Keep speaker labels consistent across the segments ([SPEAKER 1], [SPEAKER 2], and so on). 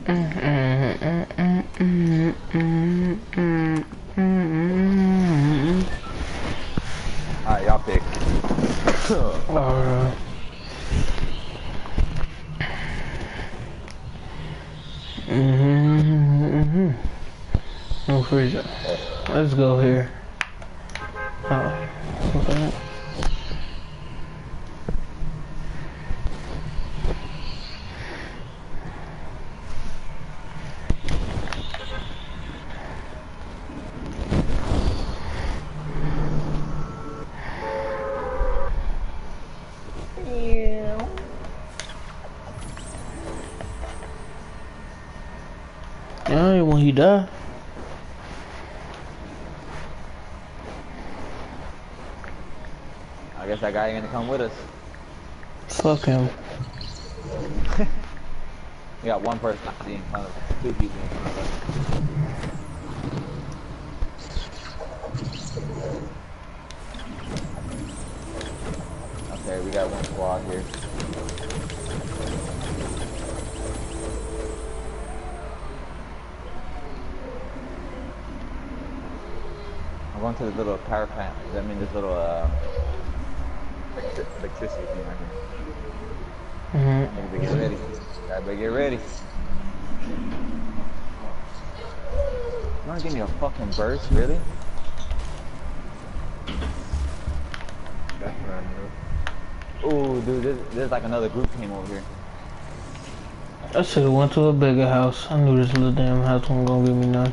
[SPEAKER 1] Alright, y'all pick.
[SPEAKER 2] No freezer. Let's go here. Oh, okay. Yeah, when he died.
[SPEAKER 1] I guess that guy ain't gonna come with us.
[SPEAKER 2] Fuck him.
[SPEAKER 1] We got one person I see in front of us. Two people in front of us. Okay, we got one squad here. I'm going to this little power plant. Does that mean this little electricity thing right here? Everybody get ready. Everybody get ready. You wanna give me a fucking burst, really?
[SPEAKER 3] That's what I
[SPEAKER 1] Ooh, dude, there's like another group came over here.
[SPEAKER 2] I should've went to a bigger house. I knew this little damn house wasn't gonna give me none.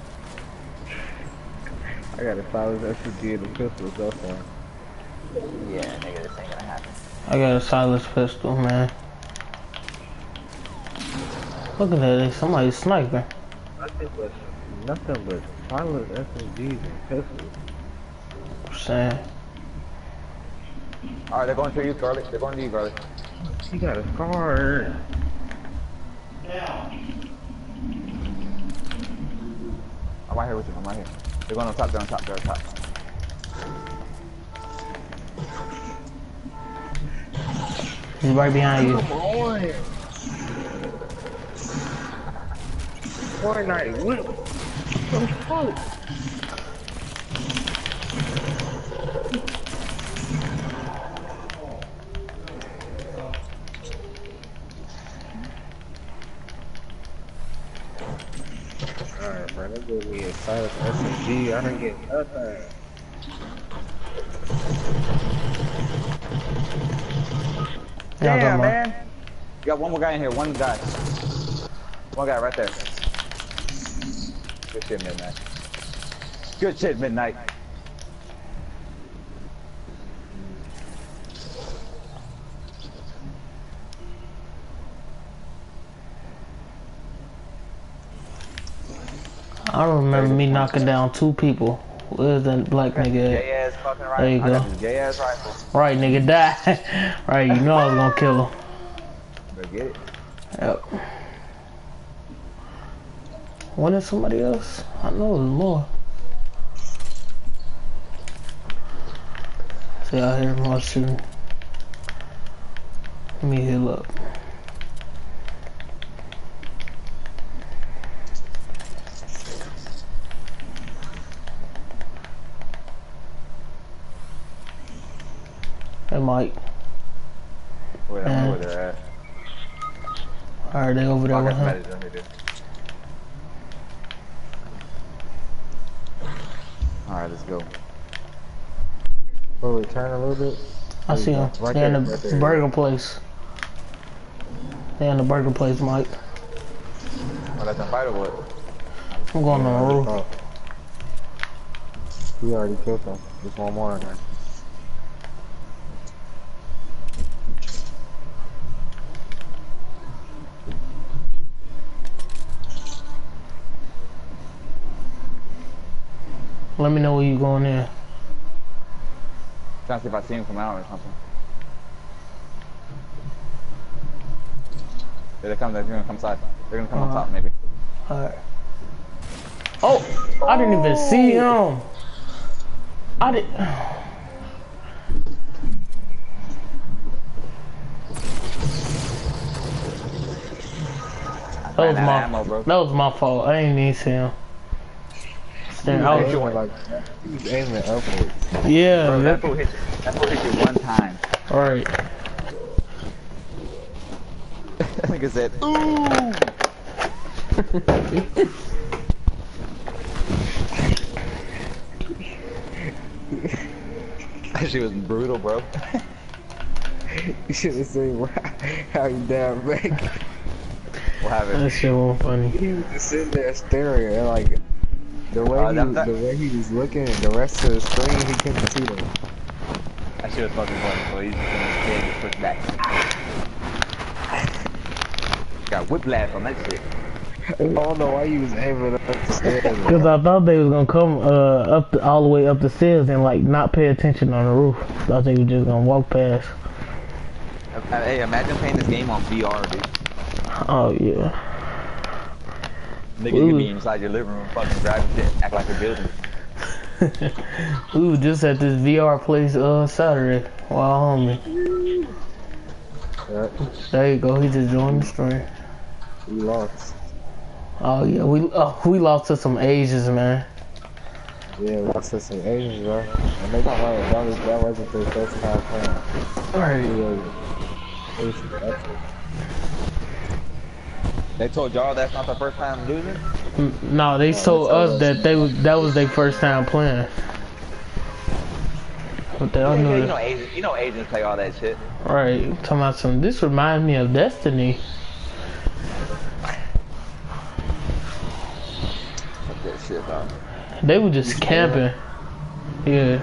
[SPEAKER 3] I got a solid SMG and the pistol so far.
[SPEAKER 1] Yeah, nigga, this ain't gonna happen.
[SPEAKER 2] I got a silenced pistol, man. Look at that, there's somebody sniping.
[SPEAKER 3] Nothing but silent SMGs and pistols.
[SPEAKER 2] Saying.
[SPEAKER 1] Alright, they're going to you, Garlic. They're going to you, Garlic.
[SPEAKER 3] He got a scar.
[SPEAKER 1] I'm right here with you. I'm right here. They're going on top. They're on top. They're on top.
[SPEAKER 2] He's right behind you.
[SPEAKER 3] Come on. Fortnite, what the fuck? Alright, bro, they gave me a silent SMG. I didn't get nothing.
[SPEAKER 1] Damn, man. You got one more guy in here. One guy. One guy right there. Good shit, Midnight. Good shit, Midnight.
[SPEAKER 2] I remember me knocking down 2 people. Where's that black nigga at?
[SPEAKER 1] Gay ass fucking rifle.
[SPEAKER 2] There you go.
[SPEAKER 1] Gay ass rifle.
[SPEAKER 2] Right, nigga, die. Right, you know I was gonna kill him.
[SPEAKER 1] Better get it.
[SPEAKER 2] Yep. Wasn't it somebody else? I know it was more. See out here, I'm shooting. Let me heal up. Hey, Mike.
[SPEAKER 1] Wait, I don't know where they're at.
[SPEAKER 2] Alright, they over there with him.
[SPEAKER 1] Alright, let's go.
[SPEAKER 3] Oh, we turn a little bit.
[SPEAKER 2] I see him.
[SPEAKER 3] Right
[SPEAKER 2] They're in
[SPEAKER 3] there,
[SPEAKER 2] the burger place. They're in the burger place, Mike.
[SPEAKER 1] Oh, that's a fight or what?
[SPEAKER 2] I'm going on the roof.
[SPEAKER 3] Oh. We already killed them. There's one more in there.
[SPEAKER 2] Let me know where you going in.
[SPEAKER 1] Trying to see if I see him come out or something. They're gonna come side. They're gonna come on top, maybe.
[SPEAKER 2] Alright. Oh! I didn't even see him! I did. That was
[SPEAKER 1] Ran out
[SPEAKER 2] my
[SPEAKER 1] of ammo, bro.
[SPEAKER 2] that was my fault. I ain't even see him. Staring, I was,
[SPEAKER 3] He was aiming upwards.
[SPEAKER 2] yeah.
[SPEAKER 1] Bro, that fool hit you one time.
[SPEAKER 2] Alright.
[SPEAKER 1] I think it said, ooh! That shit was brutal, bro.
[SPEAKER 3] You should have seen how he died back.
[SPEAKER 1] What happened?
[SPEAKER 2] That shit was funny.
[SPEAKER 3] He was just sitting there staring and like the way the way he was looking at the rest of the screen, he couldn't see them.
[SPEAKER 1] That shit was fucking funny, so he's just gonna stand and push back. Got whiplash on that shit.
[SPEAKER 3] I don't know why he was aiming up the stairs.
[SPEAKER 2] Cause I thought they was gonna come all the way up the stairs and like not pay attention on the roof. Thought they were just gonna walk past.
[SPEAKER 1] Hey, imagine playing this game on VR, dude.
[SPEAKER 2] Oh yeah.
[SPEAKER 1] Nigga, you can be inside your living room, fucking driving shit, act like a building.
[SPEAKER 2] We was just at this VR place Saturday. Wow, homie.
[SPEAKER 3] Yep.
[SPEAKER 2] There you go. He just joined the stream.
[SPEAKER 3] We lost.
[SPEAKER 2] Oh yeah, we lost to some Asians, man.
[SPEAKER 3] Yeah, we lost to some Asians, bro. And they got like that wasn't their first time playing.
[SPEAKER 2] Alright.
[SPEAKER 3] It was effort.
[SPEAKER 1] They told y'all that's not the first time losing?
[SPEAKER 2] No, they told us that that was their first time playing. But they all knew
[SPEAKER 1] you know Asians play all that shit.
[SPEAKER 2] Right, talking about some. This reminds me of Destiny.
[SPEAKER 1] Fuck that shit, dog.
[SPEAKER 2] They were just camping. Yeah.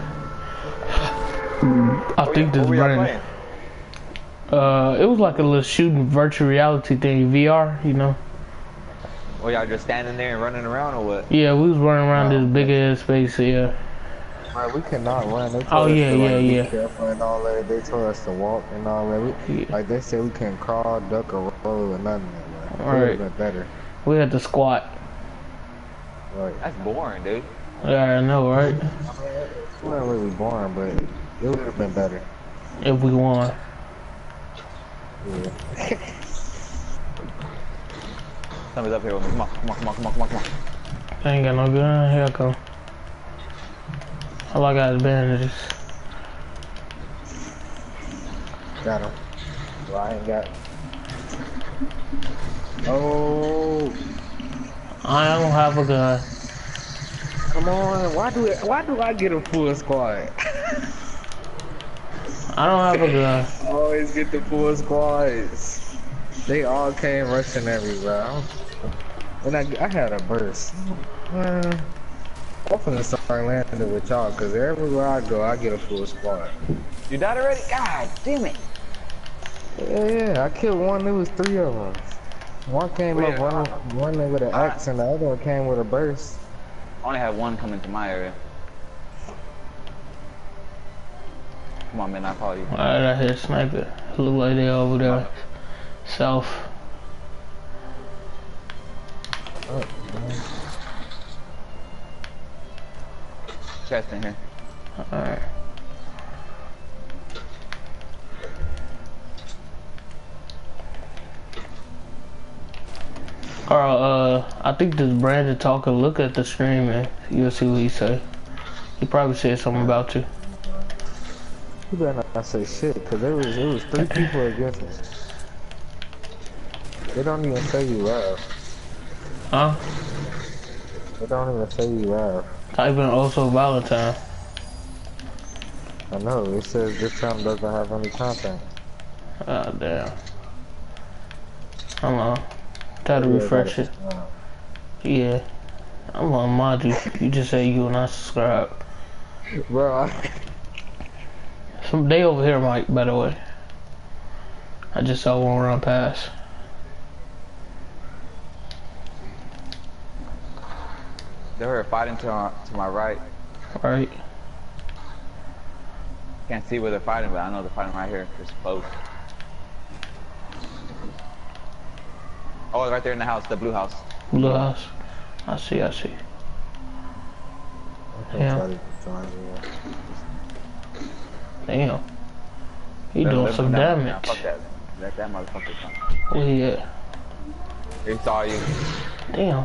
[SPEAKER 2] I think this Brandon. It was like a little shooting virtual reality thing, VR, you know.
[SPEAKER 1] Well, y'all just standing there and running around or what?
[SPEAKER 2] Yeah, we was running around this big ass space, yeah.
[SPEAKER 3] Right, we cannot run. They
[SPEAKER 2] Oh
[SPEAKER 3] told
[SPEAKER 2] yeah,
[SPEAKER 3] us to,
[SPEAKER 2] yeah,
[SPEAKER 3] like,
[SPEAKER 2] yeah.
[SPEAKER 3] be careful and all that. They told us to walk and all that. Like they said, we couldn't crawl, duck, or roll or nothing. Like,
[SPEAKER 2] All right.
[SPEAKER 3] been better.
[SPEAKER 2] We had to squat.
[SPEAKER 3] Right.
[SPEAKER 1] That's boring, dude.
[SPEAKER 2] Yeah, I know, right?
[SPEAKER 3] It's not really boring, but it would have been better.
[SPEAKER 2] If we won.
[SPEAKER 3] Yeah.
[SPEAKER 1] Somebody's up here with me. Come on, come on, come on, come on, come on, come on.
[SPEAKER 2] I ain't got no gun. Here I go. All I got is bandages.
[SPEAKER 3] Got him. Well, I ain't got. Oh.
[SPEAKER 2] I don't have a gun.
[SPEAKER 3] Come on. Why do I get a full squad?
[SPEAKER 2] I don't have a gun.
[SPEAKER 3] I always get the full squads. They all came rushing at me, bro. And I had a burst. Man, I'm finna start landing with y'all, cause everywhere I go, I get a full squad.
[SPEAKER 1] You died already? God damn it.
[SPEAKER 3] Yeah, I killed one, there was 3 of them. One came up, one with an axe, and the other one came with a burst.
[SPEAKER 1] I only have one coming to my area. Come on, man, I call you.
[SPEAKER 2] Alright, I hear a sniper. Look like they over there. South.
[SPEAKER 3] Oh,
[SPEAKER 1] Chest in here.
[SPEAKER 2] Alright. Alright, I think this Brandon talking. Look at the stream and you'll see what he say. He probably said something about you.
[SPEAKER 3] you better not say shit, cause it was 3 people against me. They don't even say you laugh.
[SPEAKER 2] Huh?
[SPEAKER 3] They don't even say you laugh.
[SPEAKER 2] Type in also Valentine.
[SPEAKER 3] I know, it says this time doesn't have any content.
[SPEAKER 2] Oh damn. Hold on. Try to refresh it. Yeah. I'm gonna mod you. You just say you will not subscribe.
[SPEAKER 3] Bro,
[SPEAKER 2] They over here, Mike, by the way. I just saw one run past.
[SPEAKER 1] They were fighting to my right.
[SPEAKER 2] Right?
[SPEAKER 1] Can't see where they're fighting, but I know they're fighting right here. It's close. Oh, right there in the house, the blue house.
[SPEAKER 2] Blue house. I see. Yeah. Damn. He doing some damage.
[SPEAKER 1] Fuck that. Let that motherfucker come.
[SPEAKER 2] Where he at?
[SPEAKER 1] He saw you.
[SPEAKER 2] Damn.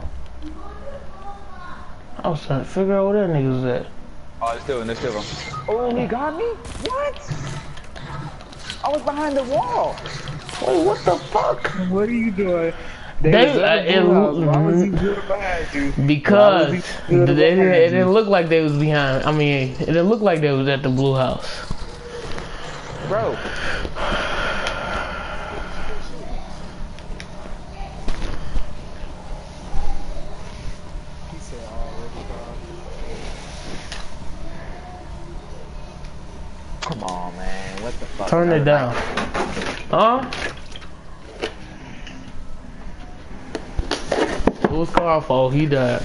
[SPEAKER 2] I was trying to figure out where that nigga was at.
[SPEAKER 1] Oh, there's still him. Oh, he got me? What? I was behind the wall.
[SPEAKER 2] Wait, what the fuck?
[SPEAKER 3] What are you doing?
[SPEAKER 2] Why
[SPEAKER 3] was he good behind you?
[SPEAKER 2] Because it didn't look like they was behind. I mean, it didn't look like they was at the blue house.
[SPEAKER 1] Bro. Come on, man. What the fuck?
[SPEAKER 2] Turn it down. Huh? It was Carl's fault. He died.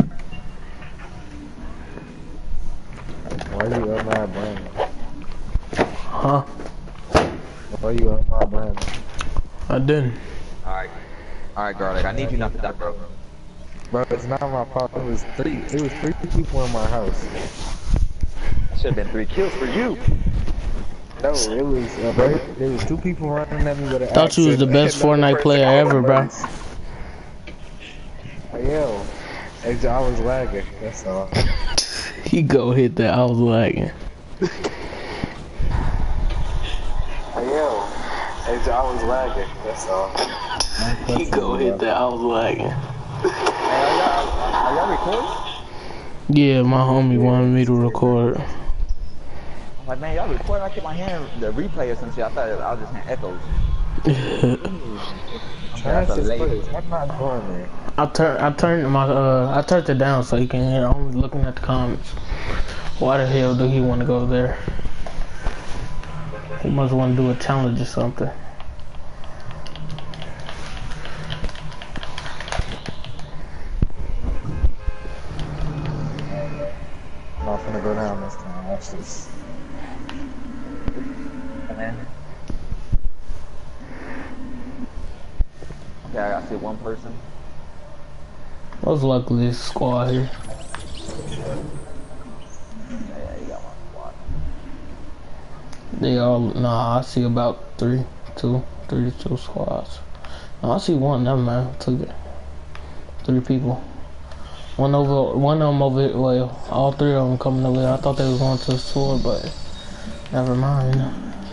[SPEAKER 3] Why you up my brand?
[SPEAKER 2] Huh?
[SPEAKER 3] Why you up my brand?
[SPEAKER 2] I didn't.
[SPEAKER 1] Alright, Garlic. I need you not to die, bro.
[SPEAKER 3] Bro, it's not my fault. It was three people in my house.
[SPEAKER 1] Should have been 3 kills for you.
[SPEAKER 3] No, it was there was 2 people running at me with an axe.
[SPEAKER 2] Thought you was the best Fortnite player ever, bro.
[SPEAKER 3] Yo, I was lagging. That's all.
[SPEAKER 2] He go hit that. I was lagging.
[SPEAKER 3] Yo, I was lagging. That's all.
[SPEAKER 2] He go hit that. I was lagging.
[SPEAKER 1] Are y'all recording?
[SPEAKER 2] Yeah, my homie wanted me to record.
[SPEAKER 1] I'm like, man, y'all recording? I kept my hand the replay or some shit. I thought I was just hearing echoes.
[SPEAKER 3] I'm not going there.
[SPEAKER 2] I turned it down so you can hear. I'm looking at the comments. Why the hell do he want to go there? He must want to do a challenge or something.
[SPEAKER 3] I'm not gonna go down this time. Watch this.
[SPEAKER 1] Okay, I see one person.
[SPEAKER 2] Most likely this squad here.
[SPEAKER 1] Yeah, you got one squad.
[SPEAKER 2] They all, nah, I see about 3 squads. No, I see one, never mind, took it. 3 people. One of them over here, well, all 3 of them coming over here. I thought they was going to the sword, but never mind.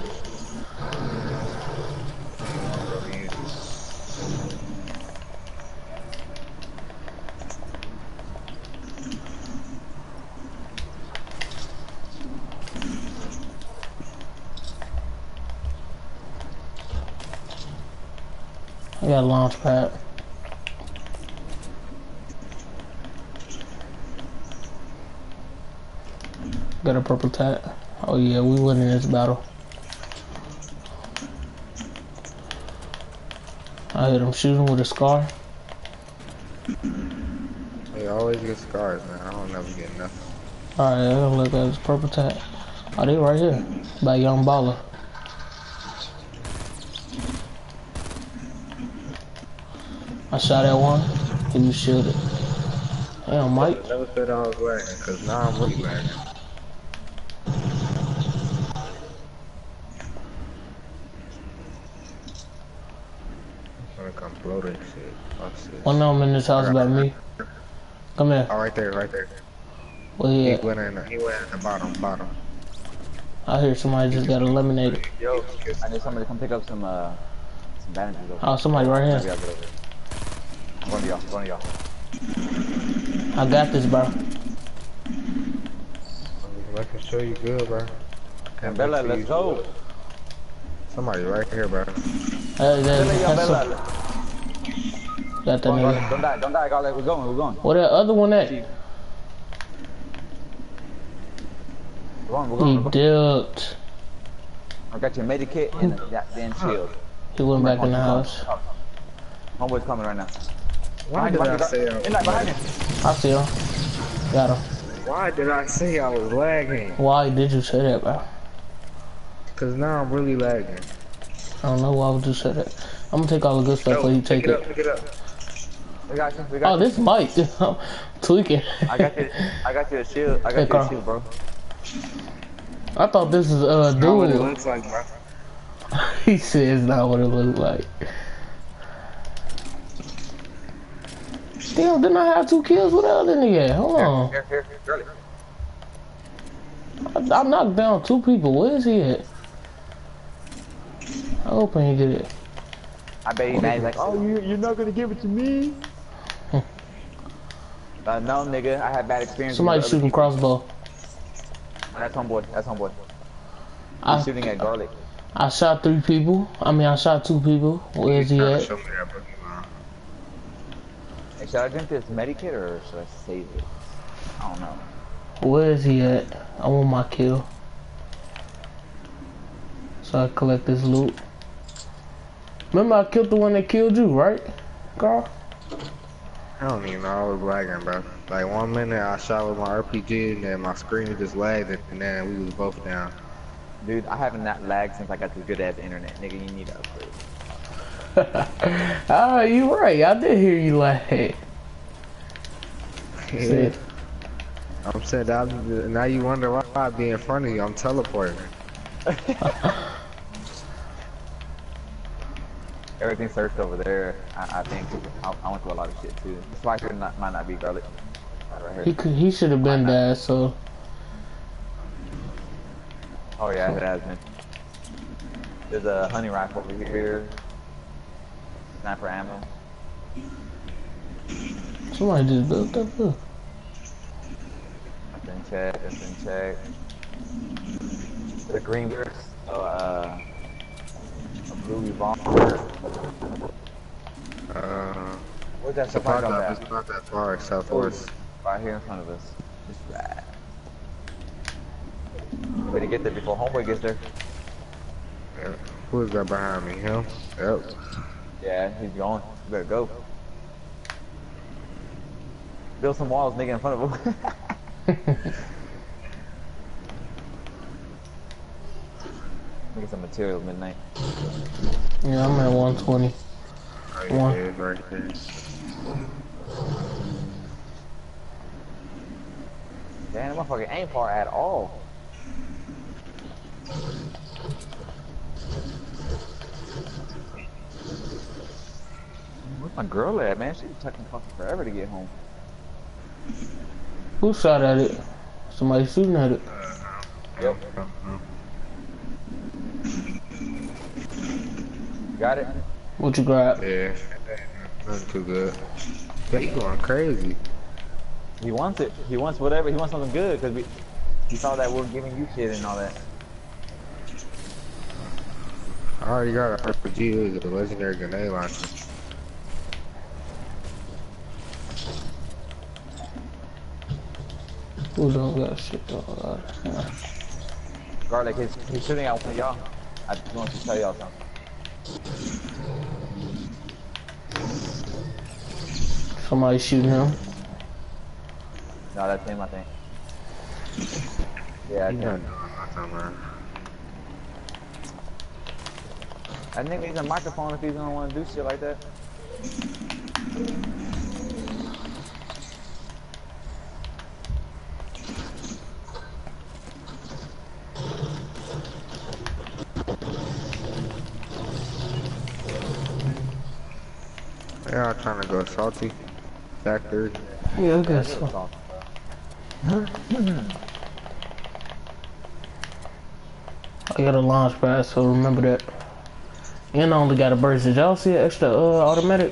[SPEAKER 2] I got a launch pad. Got a purple tat. Oh yeah, we winning this battle. I hit him shooting with a scar.
[SPEAKER 3] They always get scars, man. I don't never get nothing.
[SPEAKER 2] Alright, I gotta look at his purple tat. Oh, they right here. By Young Baller. I shot at one. He was shielded. Damn, Mike.
[SPEAKER 3] I never said I was lagging, cause now I'm really lagging. I'm gonna come blow that shit. Oh, shit.
[SPEAKER 2] One of them in this house by me. Come here.
[SPEAKER 3] Oh, right there, right there.
[SPEAKER 2] Where he at?
[SPEAKER 3] He went in the bottom.
[SPEAKER 2] I hear somebody just got eliminated.
[SPEAKER 1] Yo, I need somebody to come pick up some bandages.
[SPEAKER 2] Oh, somebody right here.
[SPEAKER 1] One of y'all.
[SPEAKER 2] I got this, bro.
[SPEAKER 3] I can show you good, bro.
[SPEAKER 1] Bella, let's go.
[SPEAKER 3] Somebody right here, bro.
[SPEAKER 2] Hey,
[SPEAKER 1] Bella.
[SPEAKER 2] Got that nigga.
[SPEAKER 1] Don't die, Garlic. We're going.
[SPEAKER 2] Where that other one at?
[SPEAKER 1] We're
[SPEAKER 2] He
[SPEAKER 1] going.
[SPEAKER 2] dipped.
[SPEAKER 1] I got your medikit and a goddamn shield.
[SPEAKER 2] He went back in the house.
[SPEAKER 1] Homeboy's coming right now.
[SPEAKER 3] Why did I say I was
[SPEAKER 1] behind him?
[SPEAKER 2] I see him. Got him.
[SPEAKER 3] Why did I say I was lagging?
[SPEAKER 2] Why did you say that, bro?
[SPEAKER 3] Cause now I'm really lagging.
[SPEAKER 2] I don't know why would you say that. I'm gonna take all the good stuff before you take it.
[SPEAKER 3] Pick it up.
[SPEAKER 1] We got you.
[SPEAKER 2] Oh, this Mike. I'm tweaking.
[SPEAKER 1] I got you a shield. I got you a shield, bro.
[SPEAKER 2] I thought this is
[SPEAKER 3] Not what it
[SPEAKER 2] duel.
[SPEAKER 3] looks like, bro.
[SPEAKER 2] He says not what it looks like. Damn, didn't I have 2 kills? What the other nigga at? Hold on.
[SPEAKER 1] Here, Girly.
[SPEAKER 2] I knocked down 2 people. Where is he at? I hope he didn't get it.
[SPEAKER 1] I bet he's like, oh, you're not gonna give it to me? No, nigga, I had bad experiences.
[SPEAKER 2] Somebody shooting crossbow.
[SPEAKER 1] That's homeboy. He's shooting at Garlic.
[SPEAKER 2] I shot 3 people. I mean, I shot 2 people. Where is he at?
[SPEAKER 3] Show me that Pokemon.
[SPEAKER 1] Hey, should I drink this Medikit or should I save it? I don't know.
[SPEAKER 2] Where is he at? I want my kill. So I collect this loot. Remember I killed the one that killed you, right, Carl?
[SPEAKER 3] I don't even know, I was lagging, bro. Like 1 minute I shot with my RPG and then my screen just lagged and then we was both down.
[SPEAKER 1] Dude, I haven't that lagged since I got this good ass internet. Nigga, you need to upgrade.
[SPEAKER 2] Ah, you right. I did hear you lag.
[SPEAKER 3] Yeah. I'm saying, now you wonder why I be in front of you. I'm teleporting.
[SPEAKER 1] Everything searched over there. I think I went through a lot of shit too. This spider might not be Garlic. Right here.
[SPEAKER 2] He should have been there, so.
[SPEAKER 1] Oh yeah, it has been. There's a hunting rifle over here. Sniper ammo.
[SPEAKER 2] Somebody just built that too.
[SPEAKER 1] That's been checked. The green burst. A blue revolver. Where's that supply drop at?
[SPEAKER 3] It's not that far, southwest.
[SPEAKER 1] Right here in front of us. Just right. Better get there before homeboy gets there.
[SPEAKER 3] Yeah. Who is that behind me? Him? Yep.
[SPEAKER 1] Yeah, he's going. You better go. Build some walls, nigga, in front of him. Get some materials midnight.
[SPEAKER 2] Yeah, I'm at 120.
[SPEAKER 3] Right there, right there.
[SPEAKER 1] Damn, that motherfucker ain't far at all. Where's my girl at, man? She's taking fucking forever to get home.
[SPEAKER 2] Who shot at it? Somebody shooting at it.
[SPEAKER 1] Yep. Got it?
[SPEAKER 2] What you grab?
[SPEAKER 3] Yeah. Nothing too good. Yeah, he going crazy.
[SPEAKER 1] He wants it. He wants whatever. He wants something good because he saw that we're giving you shit and all that.
[SPEAKER 3] I already got a RPG with a legendary grenade launcher.
[SPEAKER 2] Who don't got shit? Oh, God.
[SPEAKER 1] Garlic, he's shooting at one of y'all. I just want to tell y'all something.
[SPEAKER 2] Somebody shooting him.
[SPEAKER 1] No, that's him, I think. Yeah, that's him. I think he's a microphone if he's gonna want to do shit like that.
[SPEAKER 3] They all trying to go salty. Factory.
[SPEAKER 2] Yeah, I guess so. I got a launch pad, so remember that. And I only got a burst. Did y'all see an extra automatic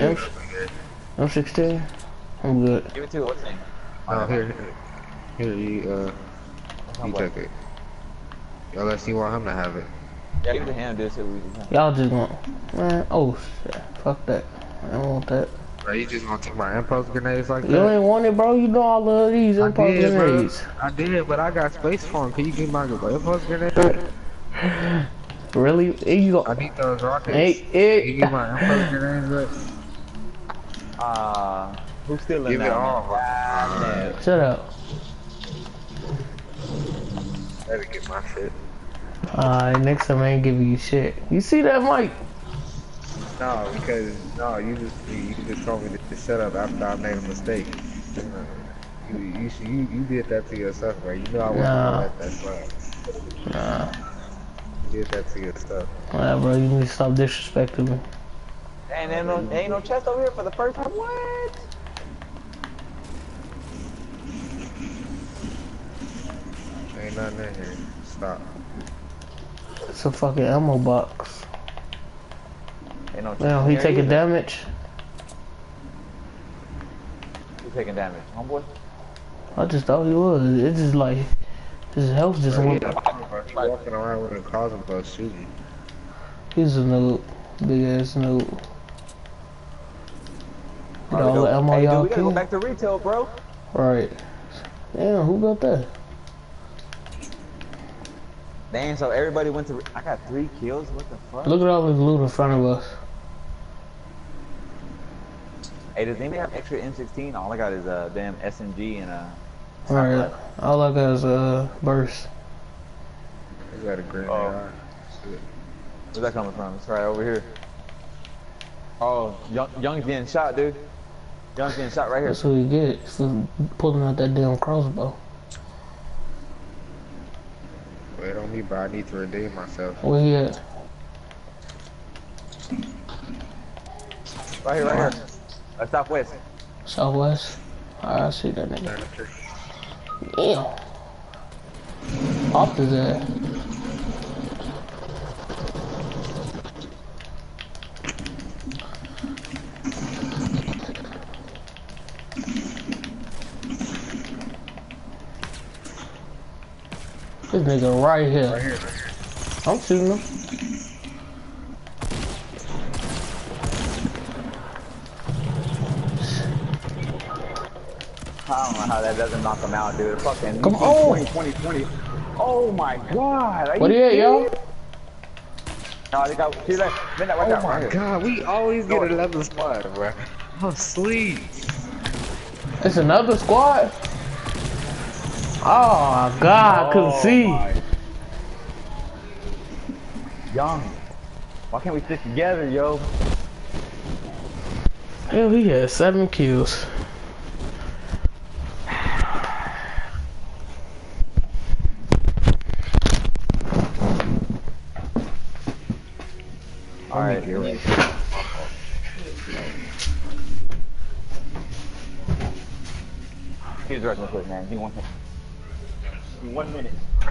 [SPEAKER 2] M16? I'm good.
[SPEAKER 1] Give it to what's his name?
[SPEAKER 3] Oh, here, you take it. Unless you want him to have it.
[SPEAKER 1] Yeah, give it to him, dude, so we can.
[SPEAKER 2] Y'all just want, man, oh shit, fuck that. I don't want that.
[SPEAKER 3] Bro, you just gonna take my impulse grenades like that?
[SPEAKER 2] You ain't want it, bro. You know I love these impulse grenades.
[SPEAKER 3] I did, but I got space for them. Can you give my impulse grenade?
[SPEAKER 2] Really?
[SPEAKER 3] I need those rockets. Can you give my impulse grenades back?
[SPEAKER 1] Who's stealing
[SPEAKER 3] Give it all.
[SPEAKER 2] Shut up.
[SPEAKER 3] Better get my shit.
[SPEAKER 2] Alright, next time I ain't giving you shit. You see that, Mike?
[SPEAKER 3] No, because you just told me to shut up after I made a mistake. You did that to yourself, bro. You know I wasn't gonna let that slide.
[SPEAKER 2] Nah.
[SPEAKER 3] You did that to yourself.
[SPEAKER 2] Alright, bro, you need to stop disrespecting me.
[SPEAKER 1] And there ain't no chest over here for the first time. What?
[SPEAKER 3] Ain't nothing in here. Stop.
[SPEAKER 2] It's a fucking ammo box.
[SPEAKER 1] Ain't no
[SPEAKER 2] Damn, he taking damage.
[SPEAKER 1] He's taking damage, homeboy.
[SPEAKER 2] I just thought he was. It's just like his health just went.
[SPEAKER 3] Walking around with a crossbow shooting.
[SPEAKER 2] He's a noob, big ass noob. Get all the ammo
[SPEAKER 1] hey,
[SPEAKER 2] y'all
[SPEAKER 1] dude, we gotta go
[SPEAKER 2] can.
[SPEAKER 1] back to retail, bro.
[SPEAKER 2] Right. Damn, who got that?
[SPEAKER 1] Damn, so everybody went to. I got 3 kills. What the fuck?
[SPEAKER 2] Look at all this loot in front of us.
[SPEAKER 1] Hey, does anybody have extra M16? All I got is a damn SMG and a.
[SPEAKER 2] Alright, all I got is a burst.
[SPEAKER 3] I got a grenade.
[SPEAKER 1] Oh.
[SPEAKER 3] Shit.
[SPEAKER 1] Where's that coming from? It's right over here. Oh, Young's getting shot, dude. Young's getting shot right here.
[SPEAKER 2] That's what you get for pulling out that damn crossbow.
[SPEAKER 3] Wait on me, bro. I need to redeem myself.
[SPEAKER 2] Where he at?
[SPEAKER 1] Right here. Southwest.
[SPEAKER 2] Southwest? I see that nigga. Damn. Off his ass. This nigga right here.
[SPEAKER 3] Right here.
[SPEAKER 2] I'm shooting him.
[SPEAKER 1] I don't know how that doesn't knock him out, dude. Fucking
[SPEAKER 2] Come on.
[SPEAKER 1] 20. Oh my god.
[SPEAKER 2] What are you at, y'all?
[SPEAKER 1] No, they got. See that? Bend that right there.
[SPEAKER 3] Oh my
[SPEAKER 1] Right
[SPEAKER 3] god, we always get another spot, bro. I'm asleep.
[SPEAKER 2] It's another squad? Oh my god, I couldn't see.
[SPEAKER 1] Young. Why can't we stick together, yo?
[SPEAKER 2] Hell, he had 7 kills.
[SPEAKER 1] Alright, you're right. He's right real quick, man. He wants 1 minute.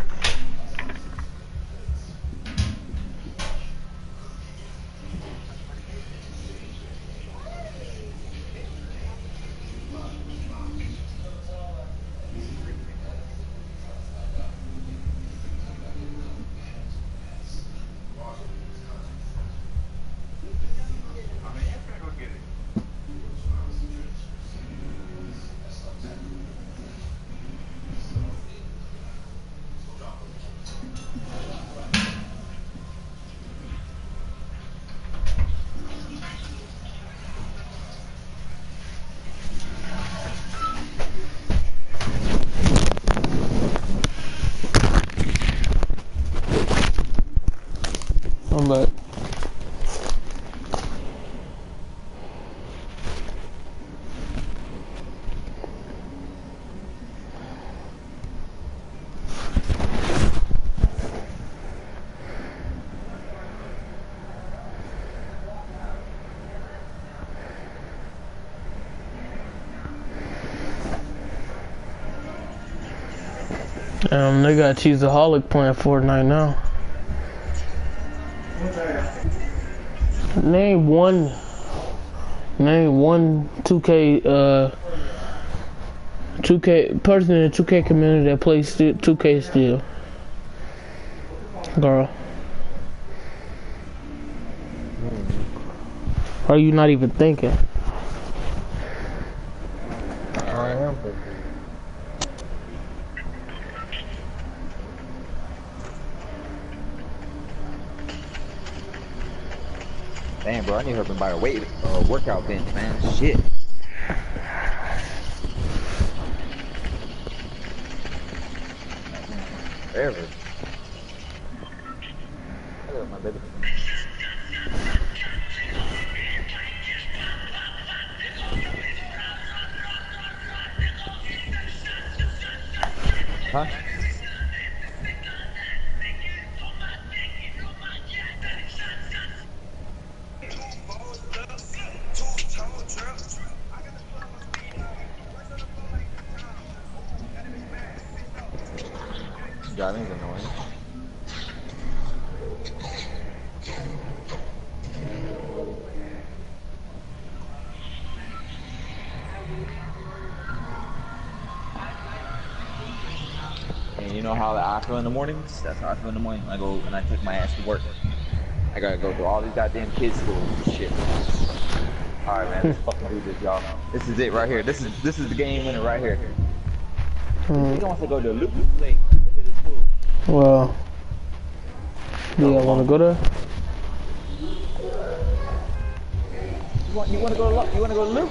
[SPEAKER 2] I'm back. They got Cheeseaholic playing Fortnite now. Name one 2K 2K person in the 2K community that plays 2K still. Girl. Are you not even thinking?
[SPEAKER 3] I am.
[SPEAKER 1] Damn, bro, I need help him buy a workout bench, man. Shit. Forever. Hello, my baby. Huh? driving is annoying. And you know how I feel in the mornings? That's how I feel in the morning when I take my ass to work. I gotta go through all these goddamn kids' schools and shit. Alright man, let's fucking do this, y'all. This is it right here. This is the game winner right here. He wants to go to Loop Lake. Look at this fool.
[SPEAKER 2] Well, do y'all want to go there?
[SPEAKER 1] You want to go to Loop?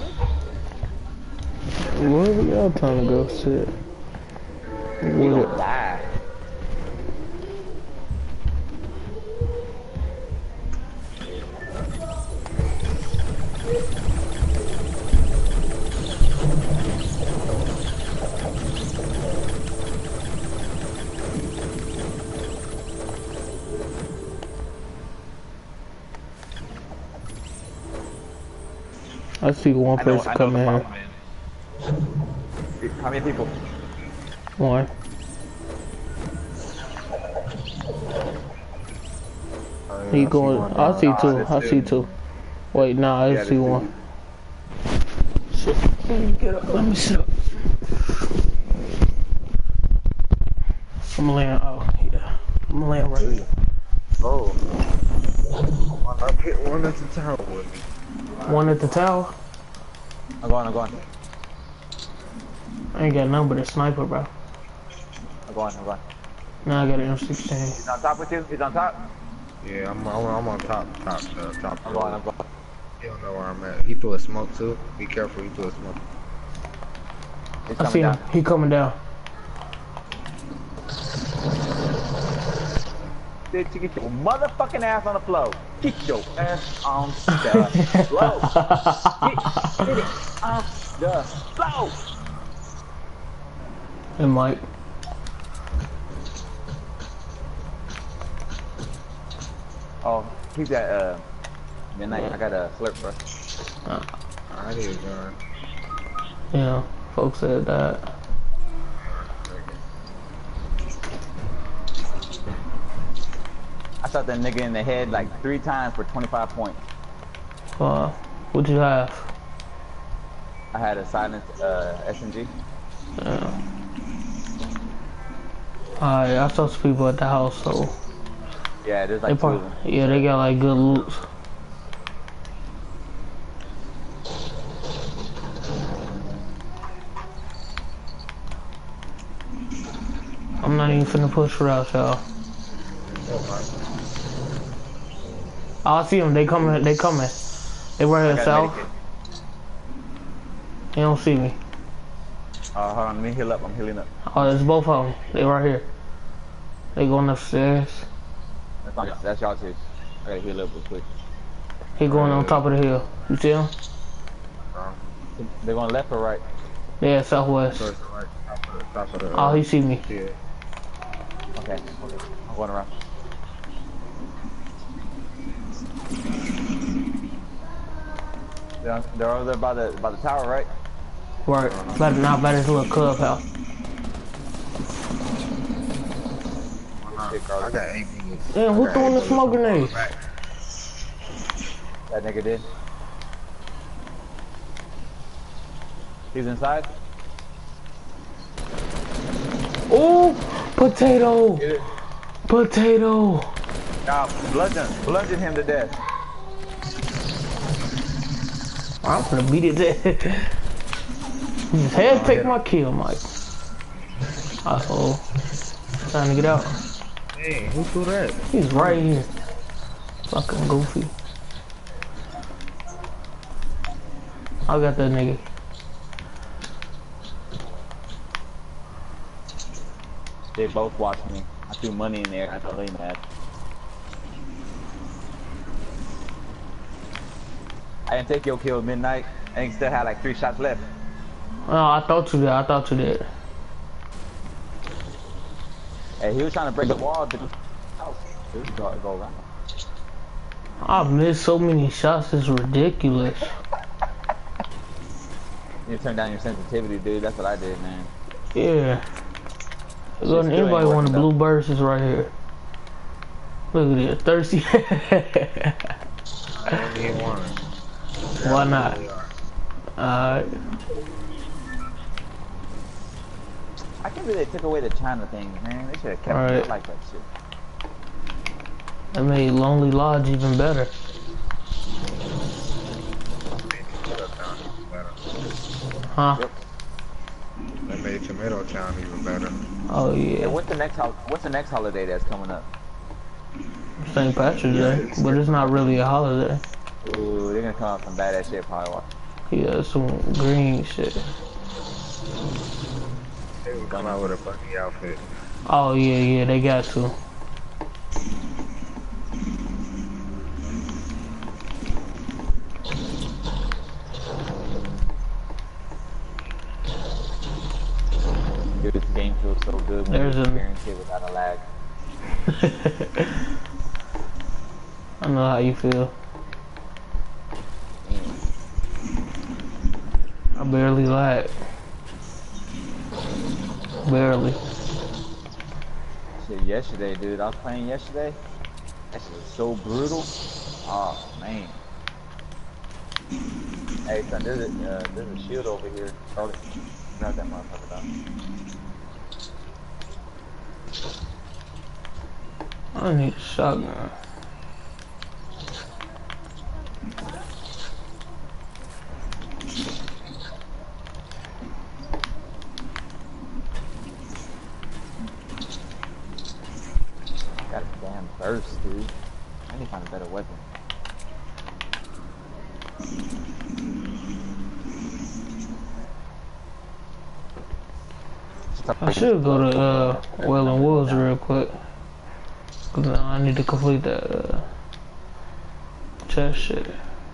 [SPEAKER 2] Where y'all trying to go? Shit.
[SPEAKER 1] We gonna die.
[SPEAKER 2] I see one person coming here.
[SPEAKER 1] How many people?
[SPEAKER 2] One. He going. I see two. I see two. Wait, nah, I see one. Shit. Let me get up. Let me sit up. I'm laying. Oh yeah. I'm laying right here.
[SPEAKER 3] Oh. One at the tower with me.
[SPEAKER 2] One at the tower.
[SPEAKER 1] I'm going.
[SPEAKER 2] I ain't got none but a sniper, bro.
[SPEAKER 1] I'm going.
[SPEAKER 2] Now I got an M16.
[SPEAKER 1] He's on top with you? He's on top?
[SPEAKER 3] Yeah, I'm on top.
[SPEAKER 1] I'm going.
[SPEAKER 3] He don't know where I'm at. He threw a smoke too. Be careful, he threw a smoke.
[SPEAKER 2] I see him. He coming down.
[SPEAKER 1] Bitch, you get your motherfucking ass on the floor. Get your ass on the floor. Get it on the floor.
[SPEAKER 2] And Mike.
[SPEAKER 1] Oh, he's at midnight. I got a slurp, bro.
[SPEAKER 3] I need a gun.
[SPEAKER 2] Yeah, folks said that.
[SPEAKER 1] I shot that nigga in the head like 3 times for 25 points.
[SPEAKER 2] What'd you have?
[SPEAKER 1] I had a silenced SMG.
[SPEAKER 2] Yeah. I saw some people at the house, so
[SPEAKER 1] Yeah, there's like 2 of them.
[SPEAKER 2] Yeah, they got like good loot. I'm not even finna push for out, y'all. Oh, I see them. They coming. They right here south. They don't see me.
[SPEAKER 1] Hold on, let me heal up. I'm healing up.
[SPEAKER 2] Oh, there's both of them. They right here. They going upstairs.
[SPEAKER 1] That's y'all too. I gotta heal up real quick.
[SPEAKER 2] He going on top of the hill. You see him?
[SPEAKER 1] They're going left or right?
[SPEAKER 2] Yeah, southwest.
[SPEAKER 3] Top of the,
[SPEAKER 2] Oh, he see me.
[SPEAKER 3] Yeah.
[SPEAKER 1] Okay. I'm going around. They're over there by the tower, right?
[SPEAKER 2] Right. Not by this little clubhouse.
[SPEAKER 3] I got 8 minutes.
[SPEAKER 2] Damn, who throwing the smoke grenade?
[SPEAKER 1] That nigga did. He's inside.
[SPEAKER 2] Oh, potato! Potato!
[SPEAKER 1] Nah, bludgeon him to death.
[SPEAKER 2] I'm gonna beat it dead. His head take my kill, Mike. Uh-oh. Trying to get out.
[SPEAKER 3] Hey, who threw that?
[SPEAKER 2] He's right here. Fucking goofy. I got that nigga.
[SPEAKER 1] They both watched me. I threw money in there. I got really mad. I didn't take your kill at midnight. I think still had like 3 shots left.
[SPEAKER 2] Oh, I thought you did.
[SPEAKER 1] Hey, he was trying to break the wall. Go around.
[SPEAKER 2] I've missed so many shots. It's ridiculous.
[SPEAKER 1] You turn down your sensitivity, dude. That's what I did, man.
[SPEAKER 2] Yeah. Look, anybody want the blue bursts is right here. Look at this, thirsty.
[SPEAKER 3] I don't need one.
[SPEAKER 2] Why not? Alright.
[SPEAKER 1] I can't believe they took away the China thing, man. They should have kept it. I like that shit.
[SPEAKER 2] That made Lonely Lodge even better. Huh?
[SPEAKER 3] Yep. That made Tomato Town even better.
[SPEAKER 2] Oh yeah.
[SPEAKER 1] And what's the next holiday that's coming up?
[SPEAKER 2] St. Patrick's Day, but it's not really a holiday.
[SPEAKER 1] Ooh, they're gonna come out with some badass shit probably.
[SPEAKER 2] Yeah, some green shit.
[SPEAKER 3] They would come out with a bunny outfit.
[SPEAKER 2] Oh yeah, they got to.
[SPEAKER 1] Dude, this game feels so good when you experience it without a lag.
[SPEAKER 2] I know how you feel. I barely lag. Barely.
[SPEAKER 1] Shit, yesterday, dude. I was playing yesterday. That shit was so brutal. Oh man. Hey, son, there's a shield over here. Charlie, grab that motherfucker down.
[SPEAKER 2] I need a shotgun.
[SPEAKER 1] Got a damn thirst, dude. I need to find a better weapon.
[SPEAKER 2] I should go to Wailing Woods real quick. Cause I need to complete that chest shit.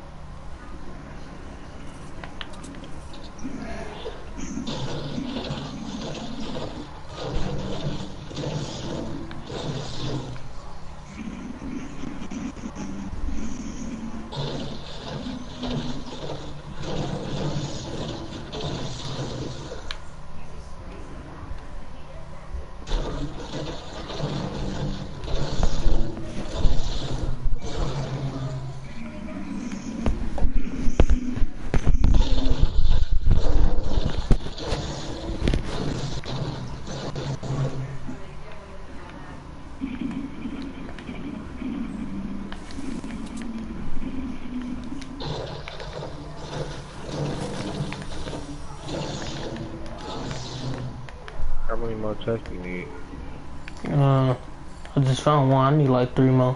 [SPEAKER 3] How many more chests do you need?
[SPEAKER 2] I just found one. I need like 3 more.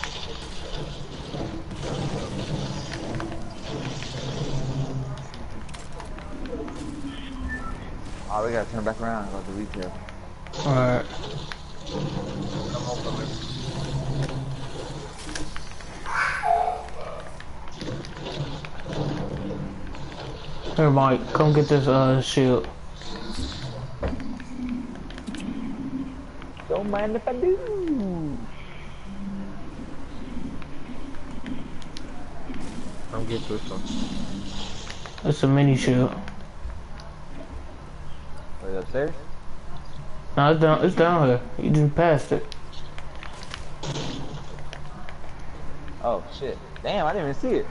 [SPEAKER 1] Oh, we gotta turn back around and go to retail.
[SPEAKER 2] Alright. Here, Mike, come get this shield.
[SPEAKER 1] Don't mind if I do.
[SPEAKER 3] Come get this one.
[SPEAKER 2] It's a mini shield.
[SPEAKER 1] Wait, upstairs?
[SPEAKER 2] No, it's down here. You just passed it.
[SPEAKER 1] Oh shit! Damn, I didn't even see it.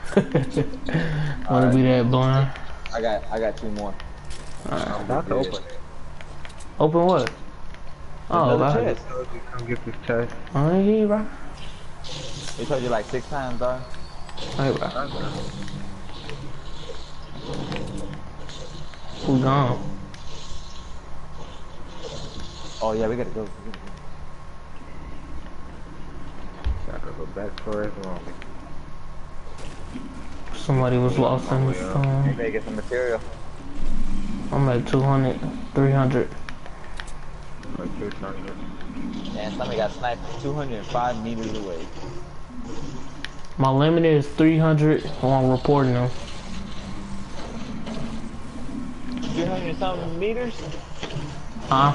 [SPEAKER 2] Wanna be that blind?
[SPEAKER 1] I got 2 more.
[SPEAKER 3] I'm about to open it.
[SPEAKER 2] Open what? Oh,
[SPEAKER 1] Another
[SPEAKER 2] wow.
[SPEAKER 1] chest.
[SPEAKER 3] Come get this chest.
[SPEAKER 2] I ain't hear you, bro.
[SPEAKER 1] They told you like 6 times, dog.
[SPEAKER 2] Hey, bro. We gone.
[SPEAKER 1] Oh yeah, we gotta go.
[SPEAKER 3] Gotta go back for his room.
[SPEAKER 2] Somebody was lost in the
[SPEAKER 1] You
[SPEAKER 2] storm.
[SPEAKER 1] better get some material.
[SPEAKER 2] I'm at 200, 300.
[SPEAKER 3] Like 600.
[SPEAKER 1] Man, somebody got sniped 205 meters away.
[SPEAKER 2] My limit is 300 while I'm reporting them.
[SPEAKER 1] 300 something meters?
[SPEAKER 2] Huh?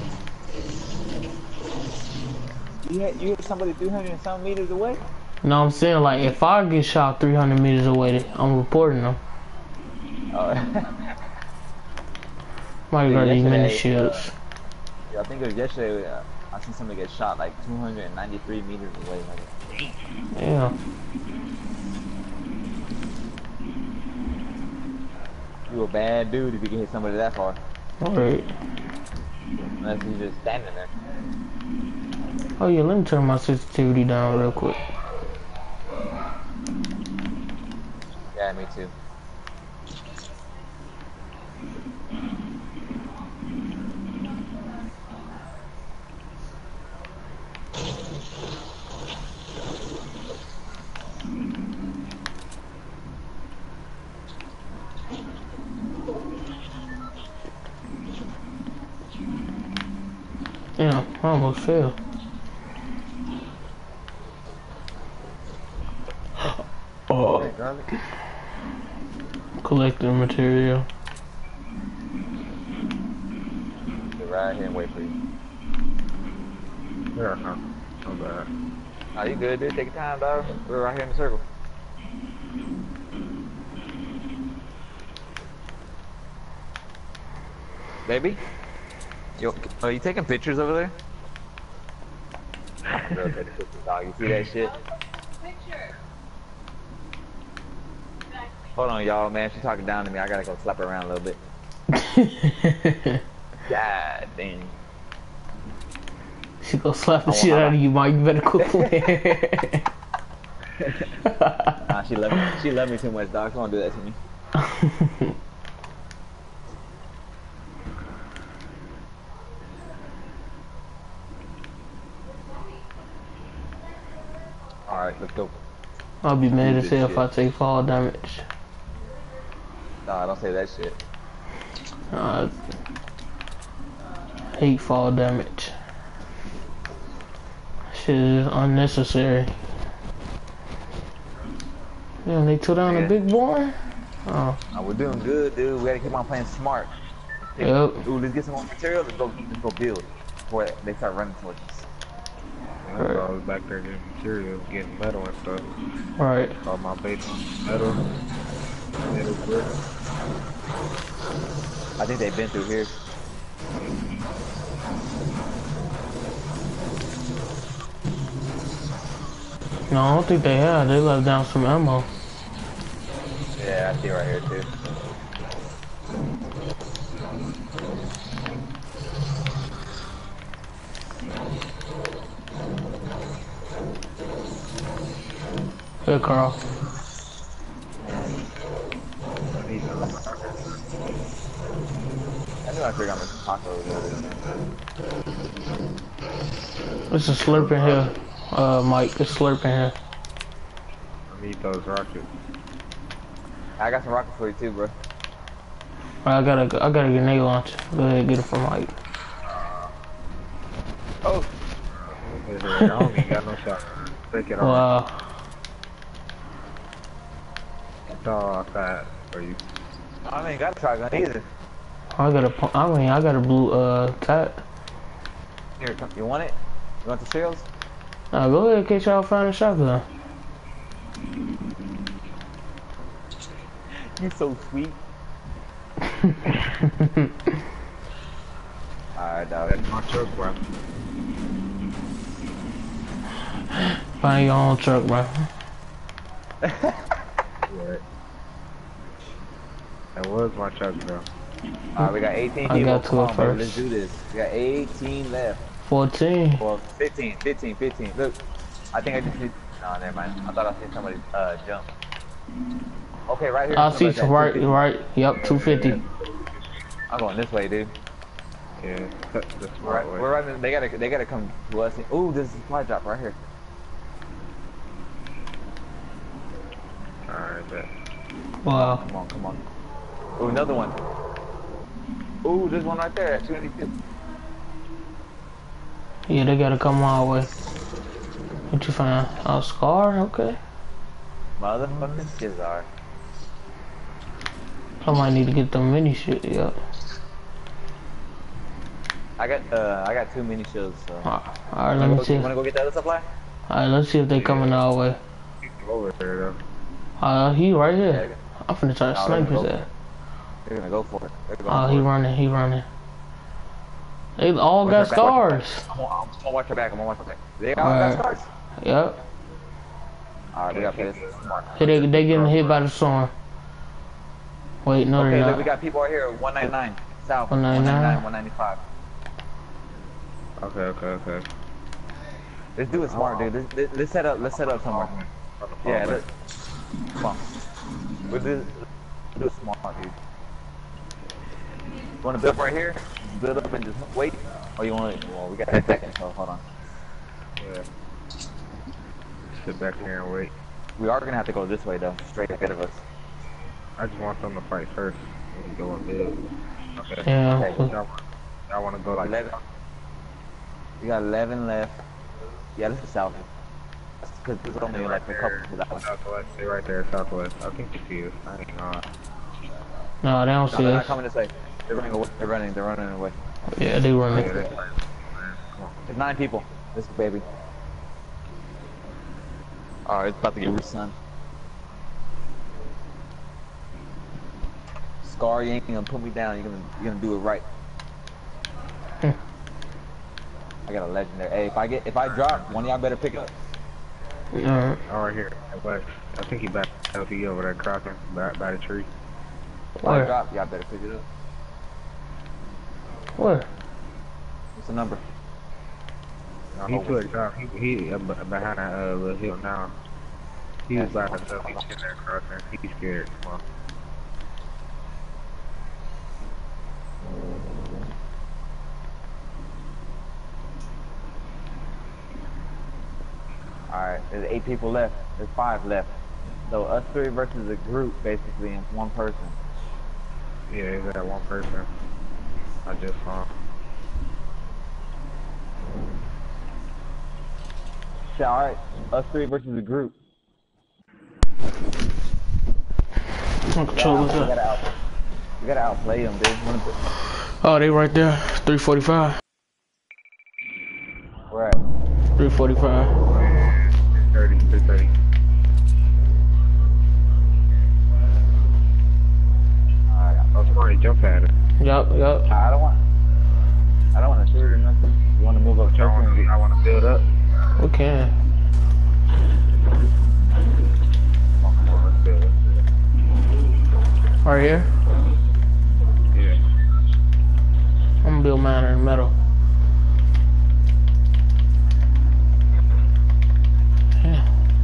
[SPEAKER 1] You hit somebody 300 something meters away?
[SPEAKER 2] No, I'm saying like if I get shot 300 meters away, I'm reporting them.
[SPEAKER 1] Oh.
[SPEAKER 2] Might got these mini
[SPEAKER 1] Yesterday,
[SPEAKER 2] shields.
[SPEAKER 1] Yeah, I think it was yesterday. I seen somebody get shot like 293 meters away. Like,
[SPEAKER 2] Yeah.
[SPEAKER 1] you a bad dude if you can hit somebody that far.
[SPEAKER 2] Alright.
[SPEAKER 1] Unless he's just standing there.
[SPEAKER 2] Oh yeah, let me turn my sensitivity down real quick.
[SPEAKER 1] Yeah, me too.
[SPEAKER 2] Yeah, I almost fell. Oh,
[SPEAKER 1] Hey, garlic.
[SPEAKER 2] collecting material.
[SPEAKER 1] Sit right here and wait for you.
[SPEAKER 3] Yeah, no. Not bad.
[SPEAKER 1] Oh, you good, dude? Take your time, dog. We're right here in the circle. Baby? Yo, are you taking pictures over there? Girl, take pictures, dog. You see that shit? Hold on, y'all, man. She's talking down to me. I gotta go slap her around a little bit. God damn.
[SPEAKER 2] She gonna slap the shit out of you, Mike. You better quit playing.
[SPEAKER 1] Nah, she love me. She love me too much, dog. She won't do that to me. Alright, let's go.
[SPEAKER 2] I'll be mad as hell if I take fall damage.
[SPEAKER 1] Nah, don't say that shit.
[SPEAKER 2] Hate fall damage. Shit is unnecessary. Damn, they took down the big boy? Oh.
[SPEAKER 1] Oh, we're doing good, dude. We gotta keep on playing smart.
[SPEAKER 2] Yep.
[SPEAKER 1] Ooh, let's get some more material. Let's go build before they start running towards us.
[SPEAKER 3] Right. I was back there getting materials, getting metal and stuff.
[SPEAKER 2] Right.
[SPEAKER 3] All my base on metal. Metal brick.
[SPEAKER 1] I think they've been through here.
[SPEAKER 2] No, I don't think they have. They left down some ammo.
[SPEAKER 1] Yeah, I see it right here too.
[SPEAKER 2] Here, Carl.
[SPEAKER 1] I knew I figured I'm gonna tacos over there.
[SPEAKER 2] It's a slurping here, Mike. It's slurping here.
[SPEAKER 3] I need those rockets.
[SPEAKER 1] I got some rockets for you too, bro.
[SPEAKER 2] I got a grenade launcher. Go ahead, get it from Mike.
[SPEAKER 1] Oh!
[SPEAKER 3] I don't even got no shot. Take it off.
[SPEAKER 2] Wow.
[SPEAKER 3] It's all outside for you.
[SPEAKER 1] I ain't got a shotgun either.
[SPEAKER 2] I got a blue, tat.
[SPEAKER 1] Here, come, you want it? You want the shells?
[SPEAKER 2] Now go ahead in case y'all find a shotgun.
[SPEAKER 1] You so sweet. Alright, dog.
[SPEAKER 3] That's my truck, bro.
[SPEAKER 2] Find your own truck, bro.
[SPEAKER 3] Right. That was my truck, bro.
[SPEAKER 1] Alright, we got 18 people.
[SPEAKER 2] I got to
[SPEAKER 1] Come
[SPEAKER 2] it
[SPEAKER 1] on, baby,
[SPEAKER 2] first.
[SPEAKER 1] let's do this. We got 18 left.
[SPEAKER 2] 14.
[SPEAKER 1] Well, 15. Look, I think I just need... No, never mind. I thought I seen somebody jump. Okay, right here.
[SPEAKER 2] I see some right. Yep, 250.
[SPEAKER 1] I'm going this way, dude.
[SPEAKER 3] Yeah, the smart way.
[SPEAKER 1] We're right. They gotta come to us. Ooh, there's a supply drop right here.
[SPEAKER 3] Alright, bet.
[SPEAKER 2] Wow.
[SPEAKER 1] Come on. Ooh, another one. Ooh, there's one right there at 282.
[SPEAKER 2] Yeah, they gotta come our way. What you find? Oh, Scar? Okay.
[SPEAKER 1] Motherfucking Skizar.
[SPEAKER 2] I might need to get the mini shit, yep.
[SPEAKER 1] I got 2 mini shields, so.
[SPEAKER 2] Alright, let me see.
[SPEAKER 1] You wanna go get the other supply?
[SPEAKER 2] Alright, let's see if they coming our way.
[SPEAKER 3] Over there, though.
[SPEAKER 2] He right here.
[SPEAKER 1] Yeah.
[SPEAKER 2] I'm finna try to snipe his ass.
[SPEAKER 1] They're gonna go for it.
[SPEAKER 2] Oh, he running. They all got scars.
[SPEAKER 1] I'm gonna watch your back. I'm gonna watch your back. They all got scars.
[SPEAKER 2] Yep.
[SPEAKER 1] Alright, we got this.
[SPEAKER 2] Hey, they getting hit by the storm. Wait, no, they're not.
[SPEAKER 1] Okay, we got people right here. 199 south.
[SPEAKER 2] 199?
[SPEAKER 1] 195.
[SPEAKER 3] Okay.
[SPEAKER 1] Let's do it smart, dude. Let's set up somewhere. Yeah, come on. We'll do it smart, dude. You want to build right here? Build up and just wait? Or you want to? Well, we got 10 seconds, so hold on.
[SPEAKER 3] Yeah. Sit back here and wait.
[SPEAKER 1] We are gonna have to go this way though, straight ahead of us.
[SPEAKER 3] I just want them to fight first. We can go and build. Okay.
[SPEAKER 2] Yeah.
[SPEAKER 1] Okay.
[SPEAKER 3] Y'all want to go like
[SPEAKER 1] 11. We got 11 left. Yeah, this is south. Because there's only like a couple to that one.
[SPEAKER 3] Southwest, stay right there, southwest. I think you see us. I ain't gonna.
[SPEAKER 2] No, they don't see
[SPEAKER 1] They're not
[SPEAKER 2] us.
[SPEAKER 1] coming this way. They're running away. They're running away.
[SPEAKER 2] Yeah, they running.
[SPEAKER 1] There's 9 people. This baby. Alright, it's about to get worse, son. Scar, you ain't gonna put me down. You're gonna do it right. I got a legendary. Hey, if I drop, one of y'all better pick it up.
[SPEAKER 2] Alright.
[SPEAKER 3] All right here. But I think he back LT over there crossing by the tree.
[SPEAKER 1] If I drop, y'all better pick it up.
[SPEAKER 2] Where?
[SPEAKER 1] What's the number?
[SPEAKER 3] He took drop. He behind that little hill now. He was by himself. He's in there crossing. He's scared. Come on.
[SPEAKER 1] Alright, there's 8 people left. There's 5 left. So us 3 versus a group, basically, and 1 person.
[SPEAKER 3] Yeah, he's that one person. I just saw.
[SPEAKER 1] Yeah, alright. Us 3 versus a group.
[SPEAKER 2] What control is that?
[SPEAKER 1] We gotta outplay them, dude.
[SPEAKER 2] Oh, they right there. 345.
[SPEAKER 1] Where at?
[SPEAKER 2] 345.
[SPEAKER 3] 330.
[SPEAKER 1] Alright.
[SPEAKER 3] Oh, somebody jump at it.
[SPEAKER 2] Yup.
[SPEAKER 1] I don't want to shoot or nothing. You want to move up?
[SPEAKER 3] I want to build up.
[SPEAKER 2] We can.
[SPEAKER 3] Come on, let's build.
[SPEAKER 2] Right here.
[SPEAKER 3] Yeah.
[SPEAKER 2] I'm gonna build mine in metal. Yeah.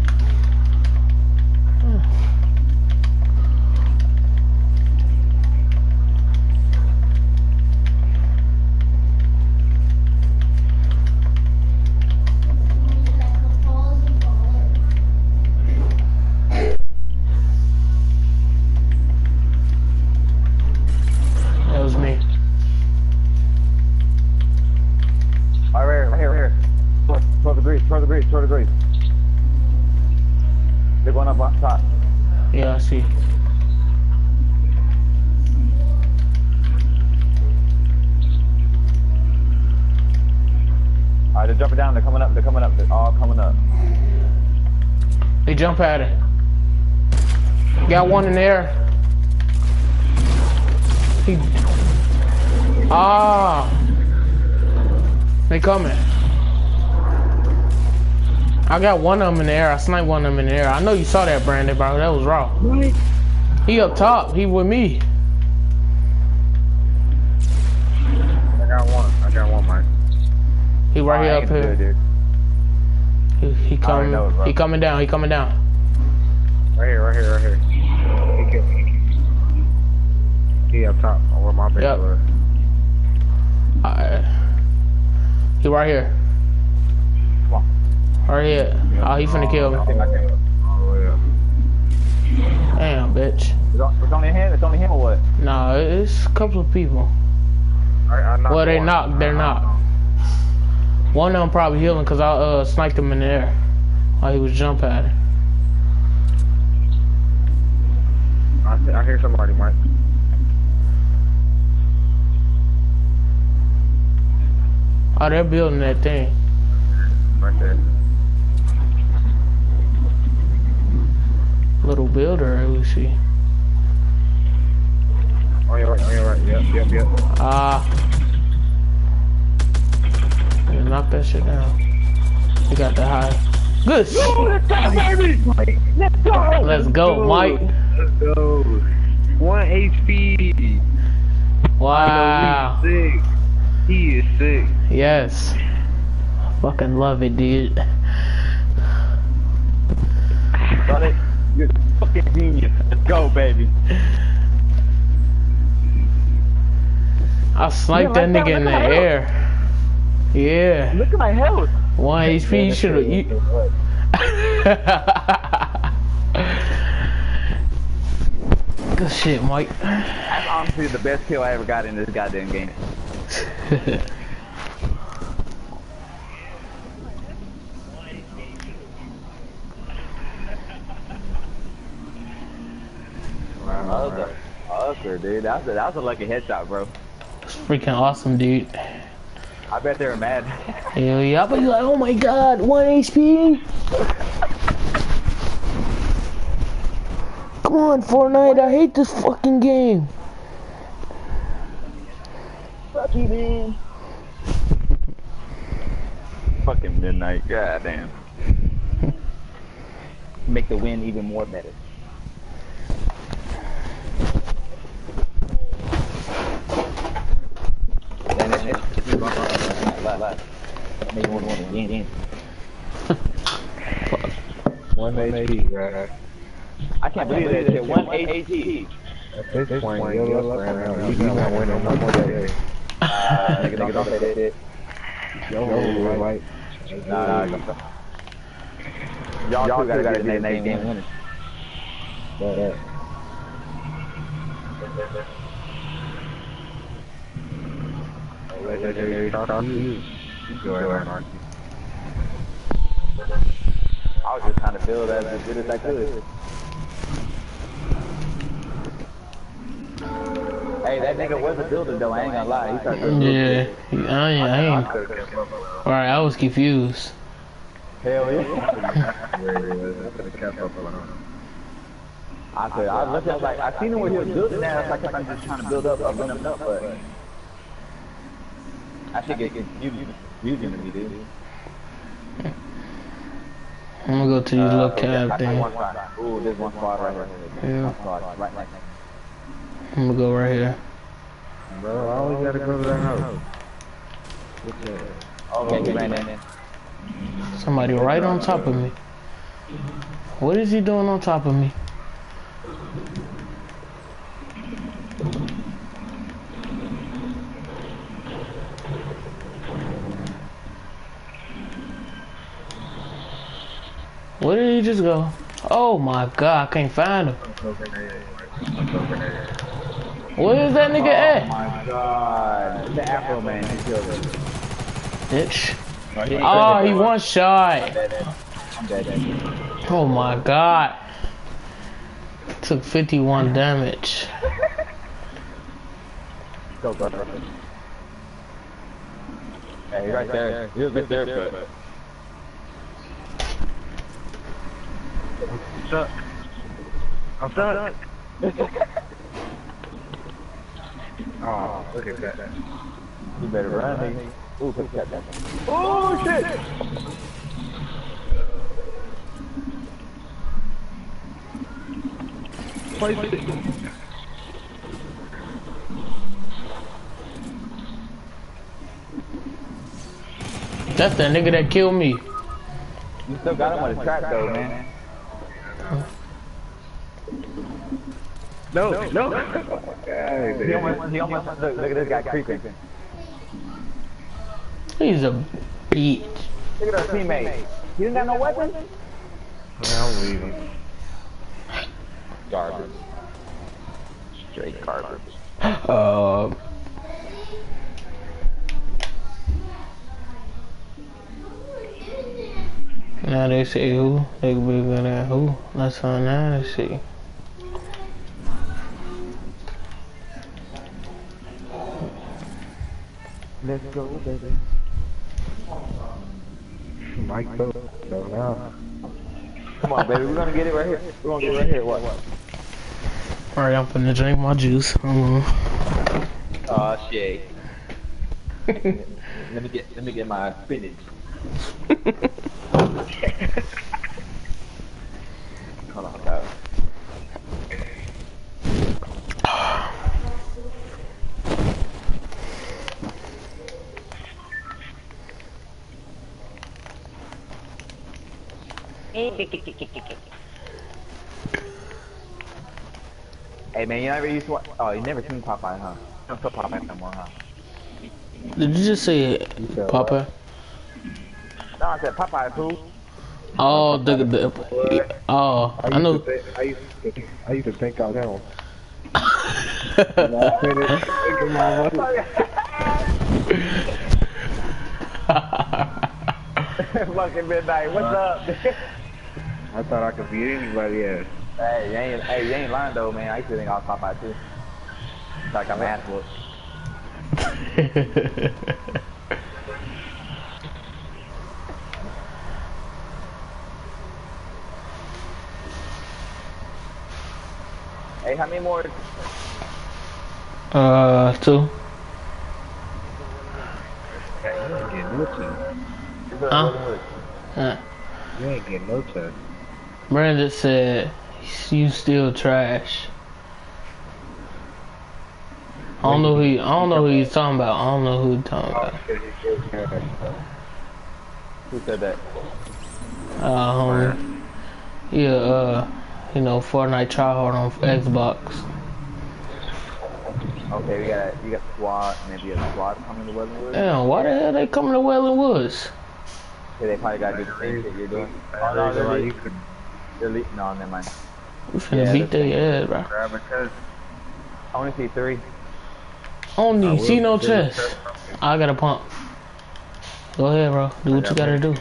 [SPEAKER 2] That was me.
[SPEAKER 1] Right here. 12 degrees. They're going up on top.
[SPEAKER 2] Yeah, I see.
[SPEAKER 1] Alright, they're jumping down. They're coming up. They're all coming up.
[SPEAKER 2] They jump at it. Got one in there. They coming. I got one of them in the air. I sniped one of them in the air. I know you saw that, Brandon, bro. That was raw.
[SPEAKER 3] What?
[SPEAKER 2] He up top. He with me.
[SPEAKER 3] I got one, Mike.
[SPEAKER 2] He right here up here. He coming. He coming down.
[SPEAKER 3] Right here. He up top. Where my base was.
[SPEAKER 2] Alright. He right here.
[SPEAKER 1] Come on.
[SPEAKER 2] Right here. Oh, he finna kill me.
[SPEAKER 3] All the way up.
[SPEAKER 2] Damn, bitch.
[SPEAKER 1] It's only him? It's only him or what?
[SPEAKER 2] Nah, it's a couple of people. Well, they're knocked. One of them probably healing because I sniped him in the air while he was jump at it.
[SPEAKER 3] I hear somebody, Mike.
[SPEAKER 2] Oh, they're building that thing.
[SPEAKER 3] Right there.
[SPEAKER 2] Little builder, we see.
[SPEAKER 3] On your right. Yep.
[SPEAKER 2] knock that shit down. You got the high. Good.
[SPEAKER 3] Let's go!
[SPEAKER 2] Let's go, Mike.
[SPEAKER 3] Let's go. 1 HP.
[SPEAKER 2] Wow.
[SPEAKER 3] Sick. He is sick.
[SPEAKER 2] Yes. Fucking love it, dude.
[SPEAKER 1] Brother, you're fucking genius. Let's go, baby.
[SPEAKER 2] I sniped that nigga in the air. Yeah.
[SPEAKER 1] Look at my health.
[SPEAKER 2] 1 HP, you should've. Good shit, Mike.
[SPEAKER 1] That's honestly the best kill I ever got in this goddamn game. Dude, that was a lucky headshot, bro.
[SPEAKER 2] It's freaking awesome, dude.
[SPEAKER 1] I bet they were mad.
[SPEAKER 2] Hell yeah, I'll be like, oh my god, 1 HP? Come on, Fortnite, I hate this fucking game.
[SPEAKER 1] Fuck you, man. Fucking midnight, goddamn. Make the win even more better. Make one again.
[SPEAKER 3] 1 HP, bro.
[SPEAKER 1] I can't believe that shit. 1 HP.
[SPEAKER 3] At this point, you're lucky. He's not winning no more day.
[SPEAKER 1] Nigga, don't say that shit.
[SPEAKER 3] Yo, like,
[SPEAKER 1] Nah. Y'all two gotta get next game winners. I was just trying to build as good as I could. Hey, that nigga wasn't building though, I ain't gonna lie. He started building.
[SPEAKER 2] Yeah, I ain't. Alright, I was confused.
[SPEAKER 1] Hell yeah. I looked at like, I seen him when he was building that, I was like, I'm just trying to build up, but I should get confusing to me, dude.
[SPEAKER 2] I'm gonna go to these little cab thing.
[SPEAKER 1] Ooh, there's one spot right here.
[SPEAKER 2] Yeah.
[SPEAKER 1] One spot right next.
[SPEAKER 2] I'm gonna go right here.
[SPEAKER 3] Bro, I always gotta go to that house.
[SPEAKER 1] Okay, you ran in.
[SPEAKER 2] Somebody right on top of me. What is he doing on top of me? Where did he just go? Oh my god, I can't find him. Where is that nigga at?
[SPEAKER 1] Oh my god. The Afro man, he killed him.
[SPEAKER 2] Bitch. Oh, he one shot.
[SPEAKER 1] I'm dead.
[SPEAKER 2] Oh my god. Took 51 damage.
[SPEAKER 1] Go, bro. Hey, he's right there. He was right there, but...
[SPEAKER 3] I'm stuck. Oh, look at that.
[SPEAKER 1] You better run, nigga. Ooh, quick cut that. Oh, shit!
[SPEAKER 2] That's the nigga that killed me.
[SPEAKER 1] You still got him on the track, though, man.
[SPEAKER 3] No.
[SPEAKER 1] He almost look at this guy creeping.
[SPEAKER 2] He's a bitch.
[SPEAKER 1] Look at our teammate. He didn't got no weapon?
[SPEAKER 3] I'm leaving.
[SPEAKER 1] Garbage. Straight garbage.
[SPEAKER 2] Now they say who? They could be good at who? Let's find out and see.
[SPEAKER 1] Let's go, baby.
[SPEAKER 3] Mike, so now.
[SPEAKER 1] Come on, baby. We're gonna get it right here. We're gonna get it right here. What?
[SPEAKER 2] Alright, I'm finna drink my juice.
[SPEAKER 1] Aw, shit. let me get my spinach. Hold on, guys. Hey man, you never used to watch, oh, you never seen Popeye, huh? You don't put Popeye no more, huh?
[SPEAKER 2] Did you just say Papa?
[SPEAKER 1] No, I said Popeye, who?
[SPEAKER 2] Oh, oh, I know.
[SPEAKER 3] I used to think I was him. And I finished thinking my mother.
[SPEAKER 1] Fucking midnight, what's up?
[SPEAKER 3] I thought I could beat anybody else.
[SPEAKER 1] Hey, you ain't lying though, man. I used to think I was Popeye too. Like I'm ass whooped. Hey, how many more?
[SPEAKER 2] 2.
[SPEAKER 3] You ain't getting no chance.
[SPEAKER 2] Huh?
[SPEAKER 3] You ain't getting no chance.
[SPEAKER 2] Brandon said, "You still trash." I don't know who he's talking about. I don't know who he's talking about.
[SPEAKER 1] Who said that?
[SPEAKER 2] Homie. Yeah, you know, Fortnite tryhard on Xbox.
[SPEAKER 1] Okay, you got SWAT, maybe a SWAT coming to Wellingwood.
[SPEAKER 2] Damn, why the hell they coming to Wailing Woods?
[SPEAKER 1] Yeah, they probably gotta do the same shit you're doing. Oh no, they're leaving. No, never mind.
[SPEAKER 2] We finna beat their ass, bro.
[SPEAKER 1] I only see 3.
[SPEAKER 2] I don't need see no chest. I got a pump. Go ahead, bro. Do what you gotta do.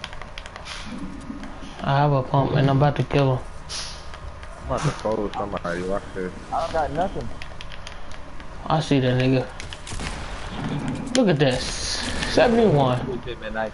[SPEAKER 2] I have a pump and I'm about to kill him.
[SPEAKER 3] I'm about to follow somebody. Watch this.
[SPEAKER 1] I don't got nothing.
[SPEAKER 2] I see that nigga. Look at this. 71.
[SPEAKER 1] This shit midnight.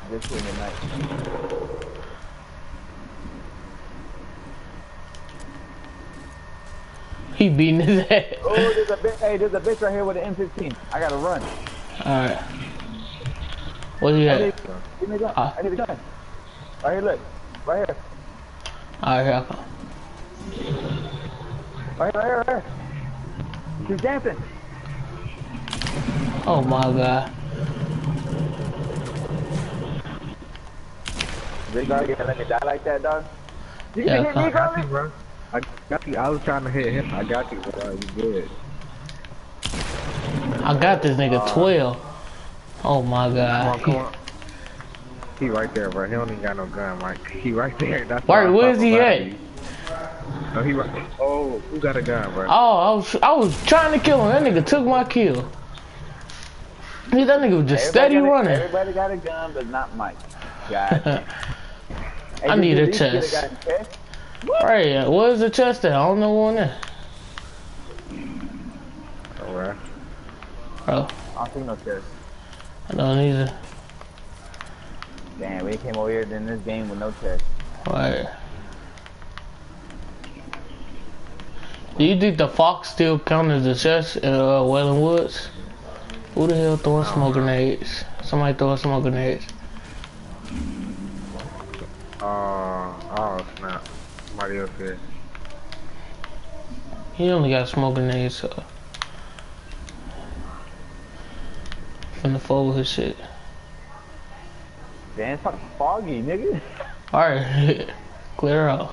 [SPEAKER 2] He beating his ass.
[SPEAKER 1] Oh, there's a bitch right here with an M15. I gotta run.
[SPEAKER 2] Alright. Where you at?
[SPEAKER 1] Give me a gun. I need a gun. Right here, look. Right here.
[SPEAKER 2] Alright, here I come.
[SPEAKER 1] Right here. She's dancing.
[SPEAKER 2] Oh my god.
[SPEAKER 1] This guy gonna let me die like that, dog? You
[SPEAKER 2] Yeah,
[SPEAKER 1] can hit me,
[SPEAKER 3] I got you,
[SPEAKER 1] Carly?
[SPEAKER 3] bro. I got you. I was trying to hit him. I got you, bro. You good.
[SPEAKER 2] I got this nigga 12. Oh my god.
[SPEAKER 3] Come on. He right there, bro. He don't even got no gun, Mike. He right there. That's
[SPEAKER 2] Where's he at?
[SPEAKER 3] Oh, he right. Oh, who got a gun, bro?
[SPEAKER 2] Oh, I was trying to kill him. That nigga took my kill. That nigga was just steady running.
[SPEAKER 1] Everybody got a gun, but not Mike. God.
[SPEAKER 2] I need a chest. Right, where's the chest at? I don't know one there.
[SPEAKER 3] Alright.
[SPEAKER 2] Bro,
[SPEAKER 1] I don't see no chest.
[SPEAKER 2] I don't either.
[SPEAKER 1] Damn, we came over here in this game with no chest.
[SPEAKER 2] Right. Do you think the Fox still count as a chest in Wailing Woods? Who the hell throwing smoke grenades? Somebody throwing smoke grenades.
[SPEAKER 3] Oh snap. Somebody else here.
[SPEAKER 2] He only got smoke grenades, so. Finna fold his shit.
[SPEAKER 1] Damn, it's fucking foggy, nigga.
[SPEAKER 2] Alright, clear out.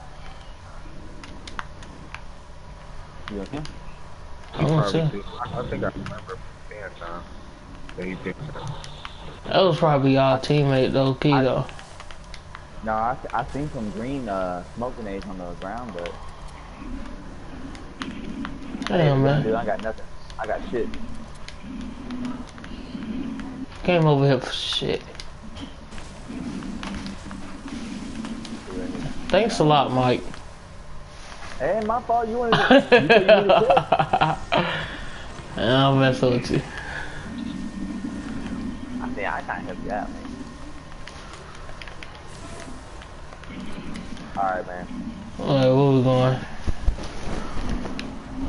[SPEAKER 1] You okay?
[SPEAKER 2] I don't see.
[SPEAKER 3] I think I remember seeing time that he picked up.
[SPEAKER 2] That was probably our teammate though, Key though.
[SPEAKER 1] No, I seen some green smoke grenades on the ground, but
[SPEAKER 2] Damn, man.
[SPEAKER 1] dude, I got nothing. I got shit.
[SPEAKER 2] Came over here for shit. Thanks a lot, Mike.
[SPEAKER 1] Hey, my fault. You wanted to. You said you needed
[SPEAKER 2] I'll mess with you.
[SPEAKER 1] I think I can't help you out, man. Alright, man.
[SPEAKER 2] Alright, where we going?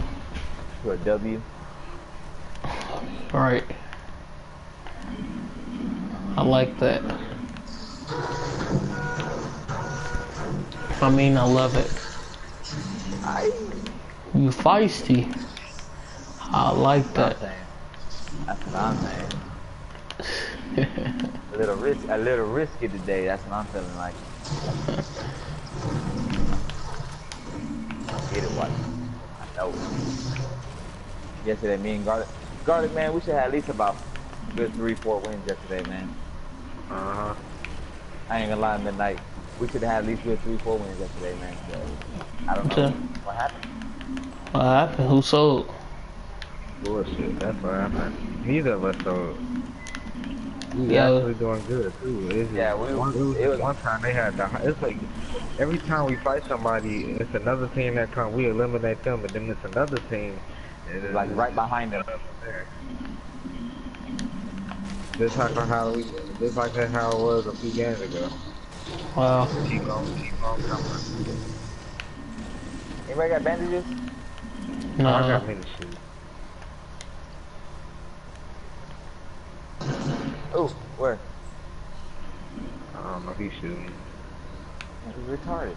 [SPEAKER 1] To a W.
[SPEAKER 2] Alright. I like that. I mean, I love it.
[SPEAKER 1] I.
[SPEAKER 2] You feisty. I like
[SPEAKER 1] That's
[SPEAKER 2] that.
[SPEAKER 1] what I'm saying. That's what I'm saying. A little risky today. That's what I'm feeling like. Get it, what? I know it. Yesterday, me and Garlic, man, we should have at least about good 3-4 wins yesterday, man.
[SPEAKER 3] Uh-huh.
[SPEAKER 1] I ain't gonna lie, Midnight. We should have had at least good 3-4 wins yesterday, man. But I don't know what happened.
[SPEAKER 2] What happened? Who sold?
[SPEAKER 3] Bullshit, that's what happened. Neither of us sold. We
[SPEAKER 2] Yeah.
[SPEAKER 3] actually doing good too. It's
[SPEAKER 1] Yeah,
[SPEAKER 3] it was one time they had it's like every time we fight somebody, it's another team that come, we eliminate them, and then it's another team. And
[SPEAKER 1] like right behind them.
[SPEAKER 3] Just like how it was a few games ago.
[SPEAKER 2] Wow.
[SPEAKER 3] Keep on coming.
[SPEAKER 1] Anybody got bandages?
[SPEAKER 3] I
[SPEAKER 2] Nah.
[SPEAKER 3] got me to shoot.
[SPEAKER 1] Oh, where?
[SPEAKER 3] I don't know if he's shooting.
[SPEAKER 1] He's retarded.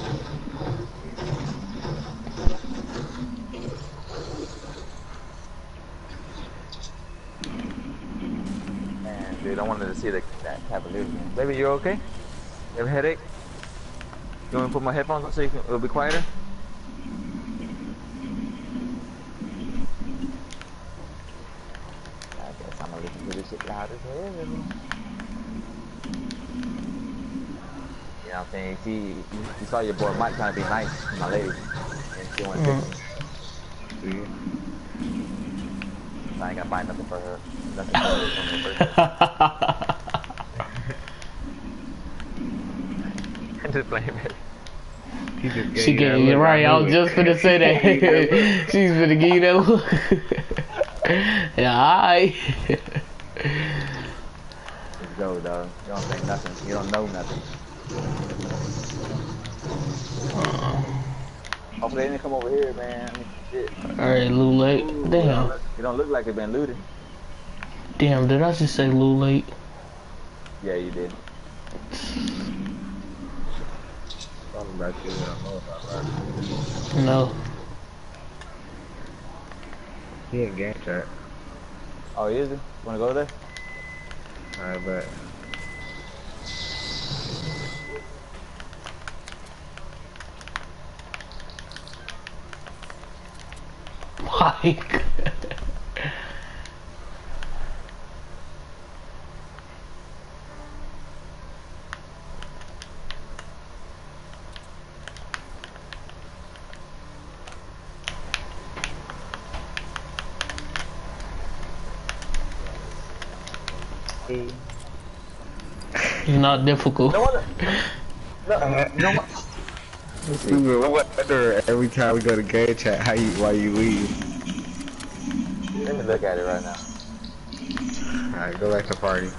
[SPEAKER 1] Man, dude, I wanted to see that Cavaliers game. Baby, you okay? You have a headache? You want me to put my headphones on so it'll be quieter? I guess I'm gonna listen to this shit loud as hell. You know what I'm saying? See, you saw your boy Mike trying to be nice to my lady, and she went to me. So I ain't gonna buy nothing for her. Nothing for her for her birthday. Just playing it.
[SPEAKER 2] She gave you right. I was just finna say that. She's finna give you that look. Yeah, alright.
[SPEAKER 1] Let's go, dog. You don't think nothing. You don't know nothing. Hopefully they didn't come over here, man. Shit.
[SPEAKER 2] Alright, Lulate. Damn.
[SPEAKER 1] You don't look like they've been looted.
[SPEAKER 2] Damn, did I just say Lulate?
[SPEAKER 1] Yeah, you did.
[SPEAKER 3] Something about you, I don't know about that.
[SPEAKER 2] No.
[SPEAKER 3] He in game chat.
[SPEAKER 1] Oh, is it? Wanna go there?
[SPEAKER 3] Alright, bet.
[SPEAKER 2] Mike. It's not difficult.
[SPEAKER 1] No wonder. No.
[SPEAKER 3] We wonder every time we go to game chat why you leave.
[SPEAKER 1] Let me look at it right now.
[SPEAKER 3] Alright, go back to party.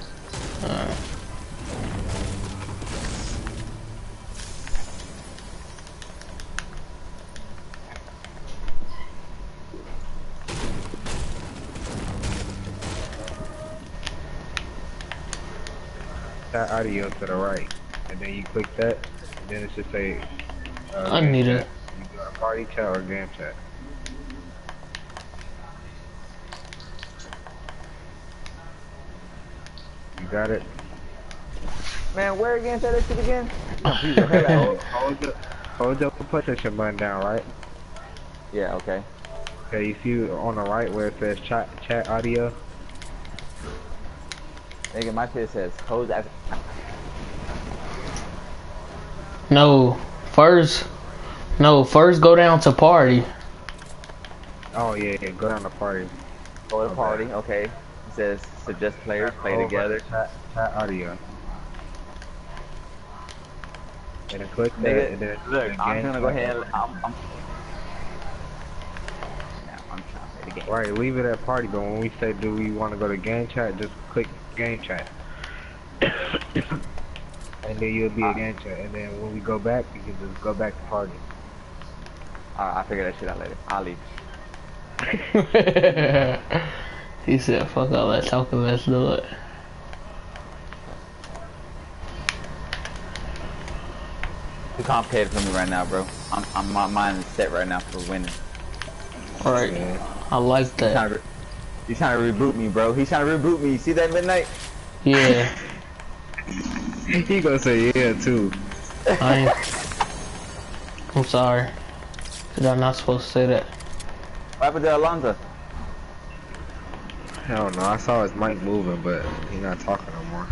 [SPEAKER 3] That audio to the right, and then you click that, and then it should say
[SPEAKER 2] I need it.
[SPEAKER 3] You go to party chat or game chat. You got it?
[SPEAKER 1] Man, where again? Say that shit again?
[SPEAKER 3] Hold your PlayStation button down, right?
[SPEAKER 1] Yeah, okay.
[SPEAKER 3] Okay, you see on the right where it says chat audio?
[SPEAKER 1] Nigga, my shit says close as.
[SPEAKER 2] No. First go down to party.
[SPEAKER 3] Oh yeah, go down to party.
[SPEAKER 1] Go to party, okay. It says suggest players play together.
[SPEAKER 3] Chat audio. And then click that,
[SPEAKER 1] Nigga,
[SPEAKER 3] and then
[SPEAKER 1] look, I'm
[SPEAKER 3] game
[SPEAKER 1] gonna go
[SPEAKER 3] chat.
[SPEAKER 1] ahead and I'm trying to play the game.
[SPEAKER 3] Right, leave it at party, but when we say do we want to go to game chat, just click game chat. And then you'll be a game chat, and then when we go back, you can just go back to party.
[SPEAKER 1] Alright, I'll figure that shit out later. I'll leave.
[SPEAKER 2] He said, fuck all that talking, let's do it.
[SPEAKER 1] too complicated for me right now, bro. My mind is set right now for winning.
[SPEAKER 2] Alright, I like that.
[SPEAKER 1] He's trying to reboot me, bro. He's trying to reboot me. You see that, Midnight?
[SPEAKER 2] Yeah.
[SPEAKER 3] He gonna say yeah too.
[SPEAKER 2] I'm sorry. Cause I'm not supposed to say that.
[SPEAKER 1] What happened to Alonzo?
[SPEAKER 3] I don't know. I saw his mic moving, but he's not talking no more.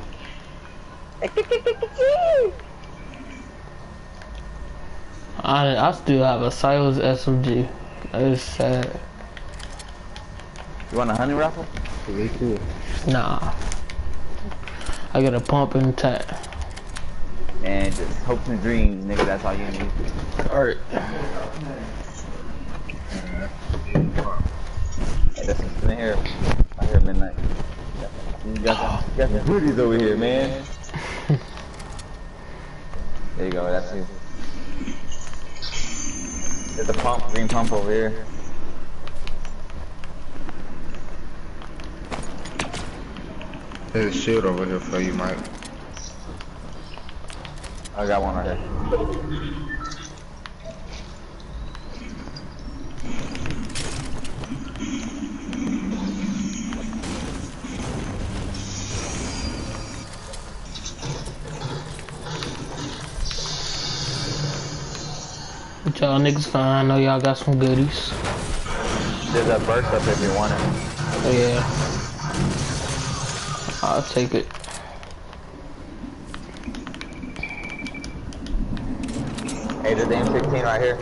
[SPEAKER 2] I still have a Silas SMG. That is sad.
[SPEAKER 1] You want a honey raffle?
[SPEAKER 3] Me too.
[SPEAKER 2] Nah. I got a pump and tack.
[SPEAKER 1] And just hopes and dreams, nigga. That's all you need.
[SPEAKER 2] Alright.
[SPEAKER 1] Hey, that's what's in here. I hear Midnight. You got some booties over here, man. There you go. That's you. There's a pump, green pump over here.
[SPEAKER 3] There's a shield over here for you, Mike.
[SPEAKER 1] I got one right here.
[SPEAKER 2] But y'all niggas fine. I know y'all got some goodies.
[SPEAKER 1] There's a burst up if you want it.
[SPEAKER 2] Oh, yeah. I'll take it.
[SPEAKER 1] Hey, there's the M16 right here.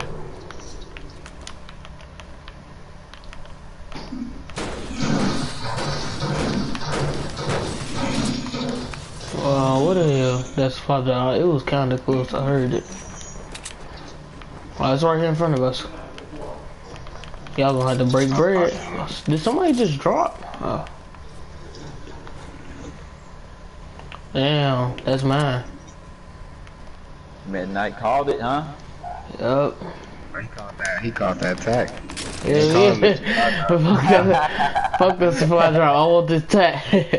[SPEAKER 2] What the hell? That's probably it was kinda close, I heard it. Oh, it's right here in front of us. Y'all gonna have to break bread. Did somebody just drop? Oh. Damn, that's mine.
[SPEAKER 1] Midnight called it, huh?
[SPEAKER 2] Yup.
[SPEAKER 3] He caught that tag.
[SPEAKER 2] Yeah. Fuck the supply drop. I want this tag.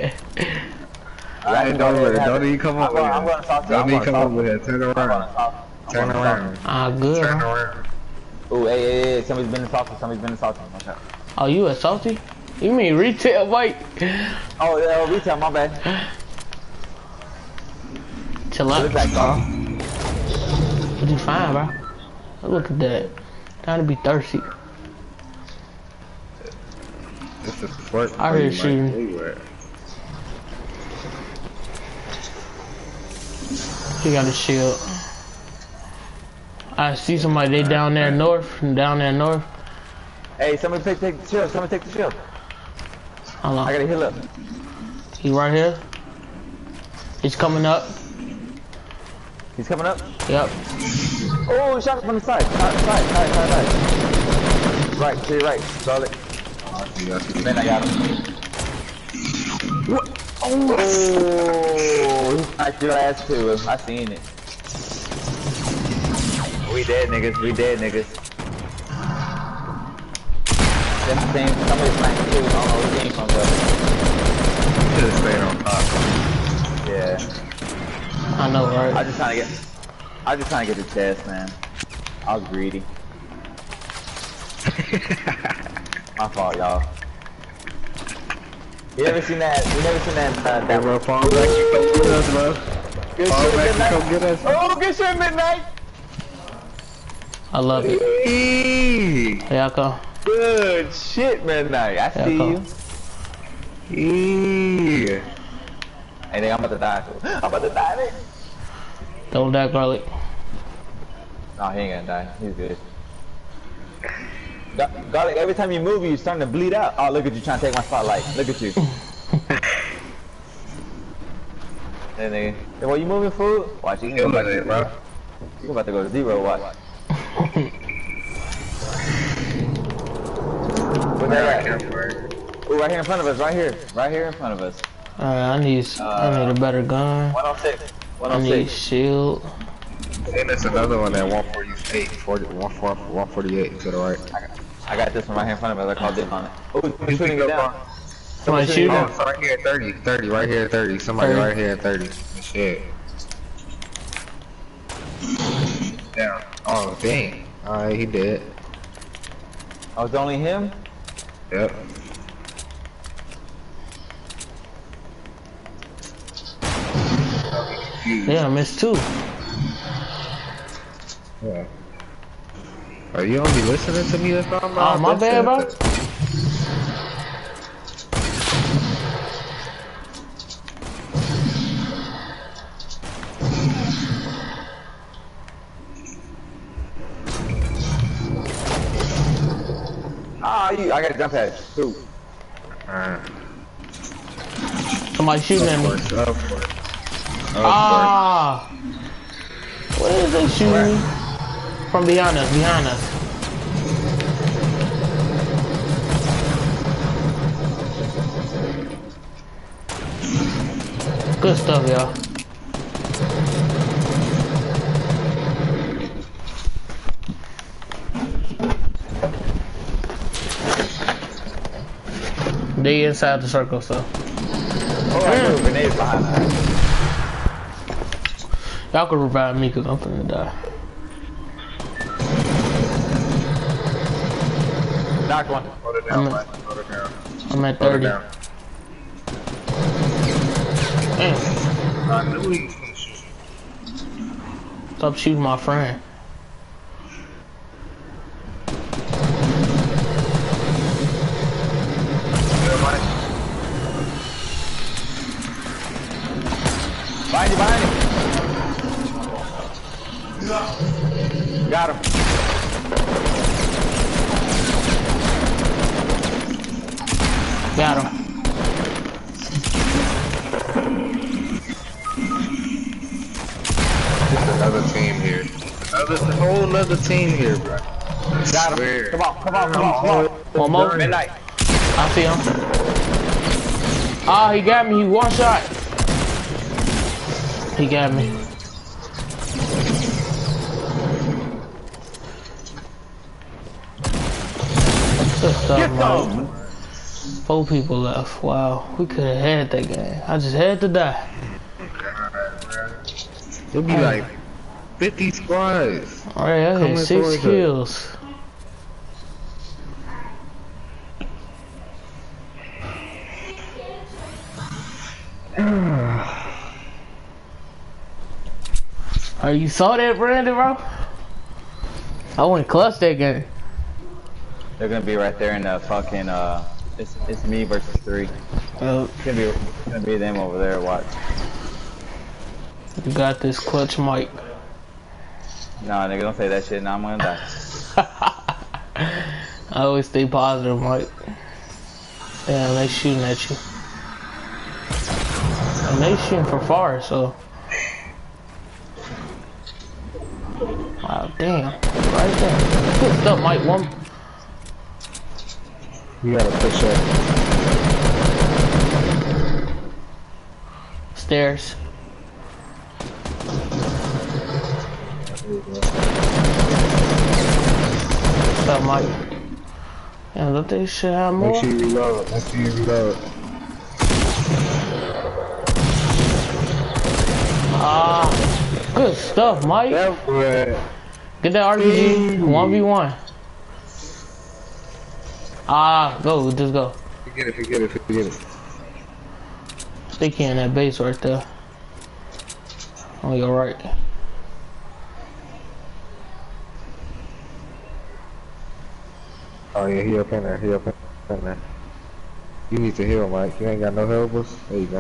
[SPEAKER 3] Don't even come up with it.
[SPEAKER 1] I'm gonna talk to you.
[SPEAKER 3] Don't even come up with it. Turn around. Turn around.
[SPEAKER 2] Ah, good.
[SPEAKER 3] Turn around.
[SPEAKER 1] Ooh, hey, somebody's been assaulted. Somebody's been assaulted. Okay.
[SPEAKER 2] Oh, you a salty? You mean retail, Mike?
[SPEAKER 1] Oh, yeah, retail, my bad.
[SPEAKER 2] Chill out.
[SPEAKER 1] Look like
[SPEAKER 2] But you fine, bro. Look at that. Trying to be thirsty.
[SPEAKER 3] It's a sport.
[SPEAKER 2] I hear shooting. He got a shield. I see somebody. They down there north. Down there north.
[SPEAKER 1] Hey, somebody take the shield. Somebody take the shield.
[SPEAKER 2] Hold on.
[SPEAKER 1] I gotta heal up.
[SPEAKER 2] He right here. He's coming up.
[SPEAKER 1] He's coming up.
[SPEAKER 2] Yep.
[SPEAKER 1] Oh, shot from the side. Side. Right, to your right. Solid. Man, I got him. What? Oh, he knocked your ass too. I seen it. We dead, niggas. That's the same. Somebody's sniping too. I don't know where he came from, but.
[SPEAKER 3] Should have stayed on top.
[SPEAKER 2] I
[SPEAKER 1] Yeah.
[SPEAKER 2] know, right?
[SPEAKER 1] I just trying to get the chest, man. I was greedy. My fault, y'all. You never seen that? That
[SPEAKER 3] bro, fall back. Come get us, bro.
[SPEAKER 1] Good
[SPEAKER 3] Fall
[SPEAKER 1] shit,
[SPEAKER 3] back.
[SPEAKER 1] Midnight.
[SPEAKER 3] Come get us.
[SPEAKER 1] Oh, good shit, Midnight.
[SPEAKER 2] I love it. Here I come.
[SPEAKER 1] Good shit, Midnight. I see you.
[SPEAKER 3] Yeah.
[SPEAKER 1] Hey, nigga, I'm about to die. Nigga.
[SPEAKER 2] Don't die, garlic.
[SPEAKER 1] No, he ain't gonna die. He's good. Garlic, every time you move, you're starting to bleed out. Oh, look at you trying to take my spotlight. Look at you. Hey, nigga. Hey, while you moving, fool? Watch, you can go back to it, bro. You about to go to zero, watch. Where's that at? Ooh, right here in front of us, right here in front of us.
[SPEAKER 2] Alright, I need a better gun.
[SPEAKER 1] 106.
[SPEAKER 2] I need shield.
[SPEAKER 3] And there's another one at 148 to the right.
[SPEAKER 1] I got this one right here in front of us. I called it on it. Oh, he's shooting it down.
[SPEAKER 2] Somebody shooting?
[SPEAKER 3] Oh, it's right here at 30, right here at 30. Somebody right here at 30. Shit. Down. Oh, dang. Alright, he did.
[SPEAKER 1] Oh, it's only him?
[SPEAKER 3] Yep.
[SPEAKER 2] Yeah, I missed two.
[SPEAKER 3] Yeah. Are you only listening to me if I'm
[SPEAKER 2] Oh, my bad, bro.
[SPEAKER 1] Ah, I got a jump pad. Two.
[SPEAKER 2] Somebody shooting at me.
[SPEAKER 3] Of course.
[SPEAKER 2] Ah! Where is they shooting me? From behind us, behind us. Good stuff, y'all. They inside the circle, so.
[SPEAKER 1] Oh, I got a grenade behind us.
[SPEAKER 2] Y'all can revive me because I'm finna die.
[SPEAKER 1] Knocked one.
[SPEAKER 3] Hold it down, Mike. Hold it down.
[SPEAKER 2] I'm at
[SPEAKER 3] Hold it
[SPEAKER 2] 30.
[SPEAKER 3] down.
[SPEAKER 2] Damn.
[SPEAKER 3] I knew he was gonna shoot.
[SPEAKER 2] Stop shooting my friend.
[SPEAKER 3] Yeah, Mike.
[SPEAKER 1] Behind you, behind you. Got him.
[SPEAKER 2] Got him.
[SPEAKER 3] Another team here. Whole another team here, bro.
[SPEAKER 1] Got him. Come on, come on, come on, come on.
[SPEAKER 2] One more.
[SPEAKER 1] Midnight.
[SPEAKER 2] I see him. Ah, he got me. He one shot. He got me. Good stuff, Mike. 4 people left. Wow, we could have had that game. I just had to die.
[SPEAKER 3] It'll be like 50 squads.
[SPEAKER 2] Alright, I had 6 kills. Oh, you saw that, Brandon, bro? I went clutch that game.
[SPEAKER 1] They're gonna be right there in the fucking it's me versus 3. It's gonna be them over there. Watch.
[SPEAKER 2] You got this, clutch Mike.
[SPEAKER 1] Nah, nigga, don't say that shit. Now I'm gonna die.
[SPEAKER 2] I always stay positive, Mike. Damn, they shooting at you. And they shooting from far, so. Wow, damn. Right there. Good stuff, Mike. One.
[SPEAKER 3] You gotta push up.
[SPEAKER 2] Stairs. What's up, Mike? Yeah, look, they should have more.
[SPEAKER 3] Make sure you reload. Make sure you reload.
[SPEAKER 2] Ah, good stuff, Mike.
[SPEAKER 3] That way.
[SPEAKER 2] Get that RPG. 1v1. Ah, go, just go.
[SPEAKER 3] Forget it, forget it, forget it.
[SPEAKER 2] Stay in that base right there. On your right.
[SPEAKER 3] Oh yeah, he up in there, he up in there. You need to heal, Mike. You ain't got no healables? There you go.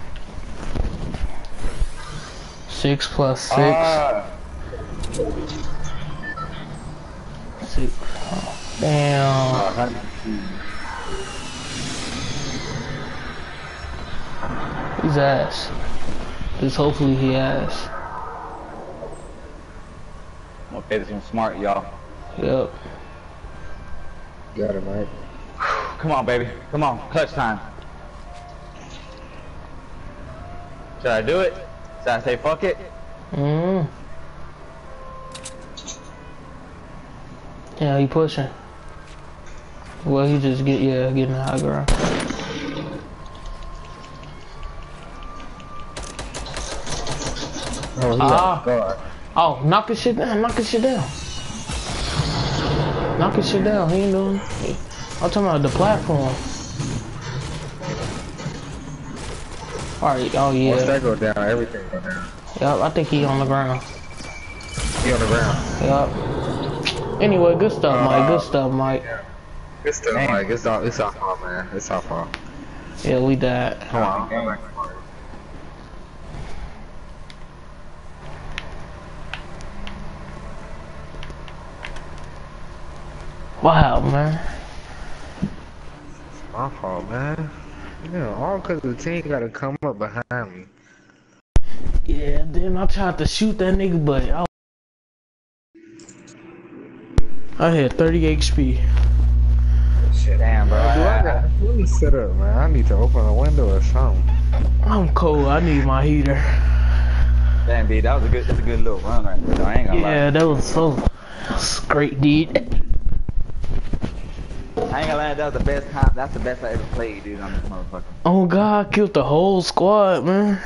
[SPEAKER 2] 6 plus 6. 6. Oh, damn. He's ass. Just hopefully he ass.
[SPEAKER 1] Okay, this one's smart, y'all.
[SPEAKER 2] Yep.
[SPEAKER 3] Got it, Mike.
[SPEAKER 1] Come on, baby. Come on. Clutch time. Should I do it? Should I say fuck it?
[SPEAKER 2] Yeah, he pushing. Well, he just getting the high ground.
[SPEAKER 3] Oh, he got guard.
[SPEAKER 2] Oh, knock his shit down, knock his shit down. Knock his shit down, he ain't doing it. I'm talking about the platform. Alright, oh yeah.
[SPEAKER 3] Once that go down, everything go down.
[SPEAKER 2] Yup, I think he on the ground.
[SPEAKER 3] He on the ground.
[SPEAKER 2] Yup. Anyway, good stuff, Mike. Good stuff, Mike.
[SPEAKER 3] Yeah. Good stuff, Mike. It's our fault, man. It's our fault.
[SPEAKER 2] Yeah, we died.
[SPEAKER 3] Come on.
[SPEAKER 2] Wow, man.
[SPEAKER 3] My fault, man. Yeah, all because the team gotta come up behind me.
[SPEAKER 2] Yeah, then I tried to shoot that nigga, but I had 30 HP.
[SPEAKER 3] Shit.
[SPEAKER 1] Damn, bro.
[SPEAKER 3] Let me sit up, man. I need to open a window or something.
[SPEAKER 2] I'm cold. I need my heater.
[SPEAKER 1] Damn, B, that's a good little run right there. I ain't gonna lie.
[SPEAKER 2] Yeah, that was so great, dude.
[SPEAKER 1] I ain't gonna lie, that was the best time. That's the best I ever played, dude, on this motherfucker.
[SPEAKER 2] Oh God, I killed the whole squad, man.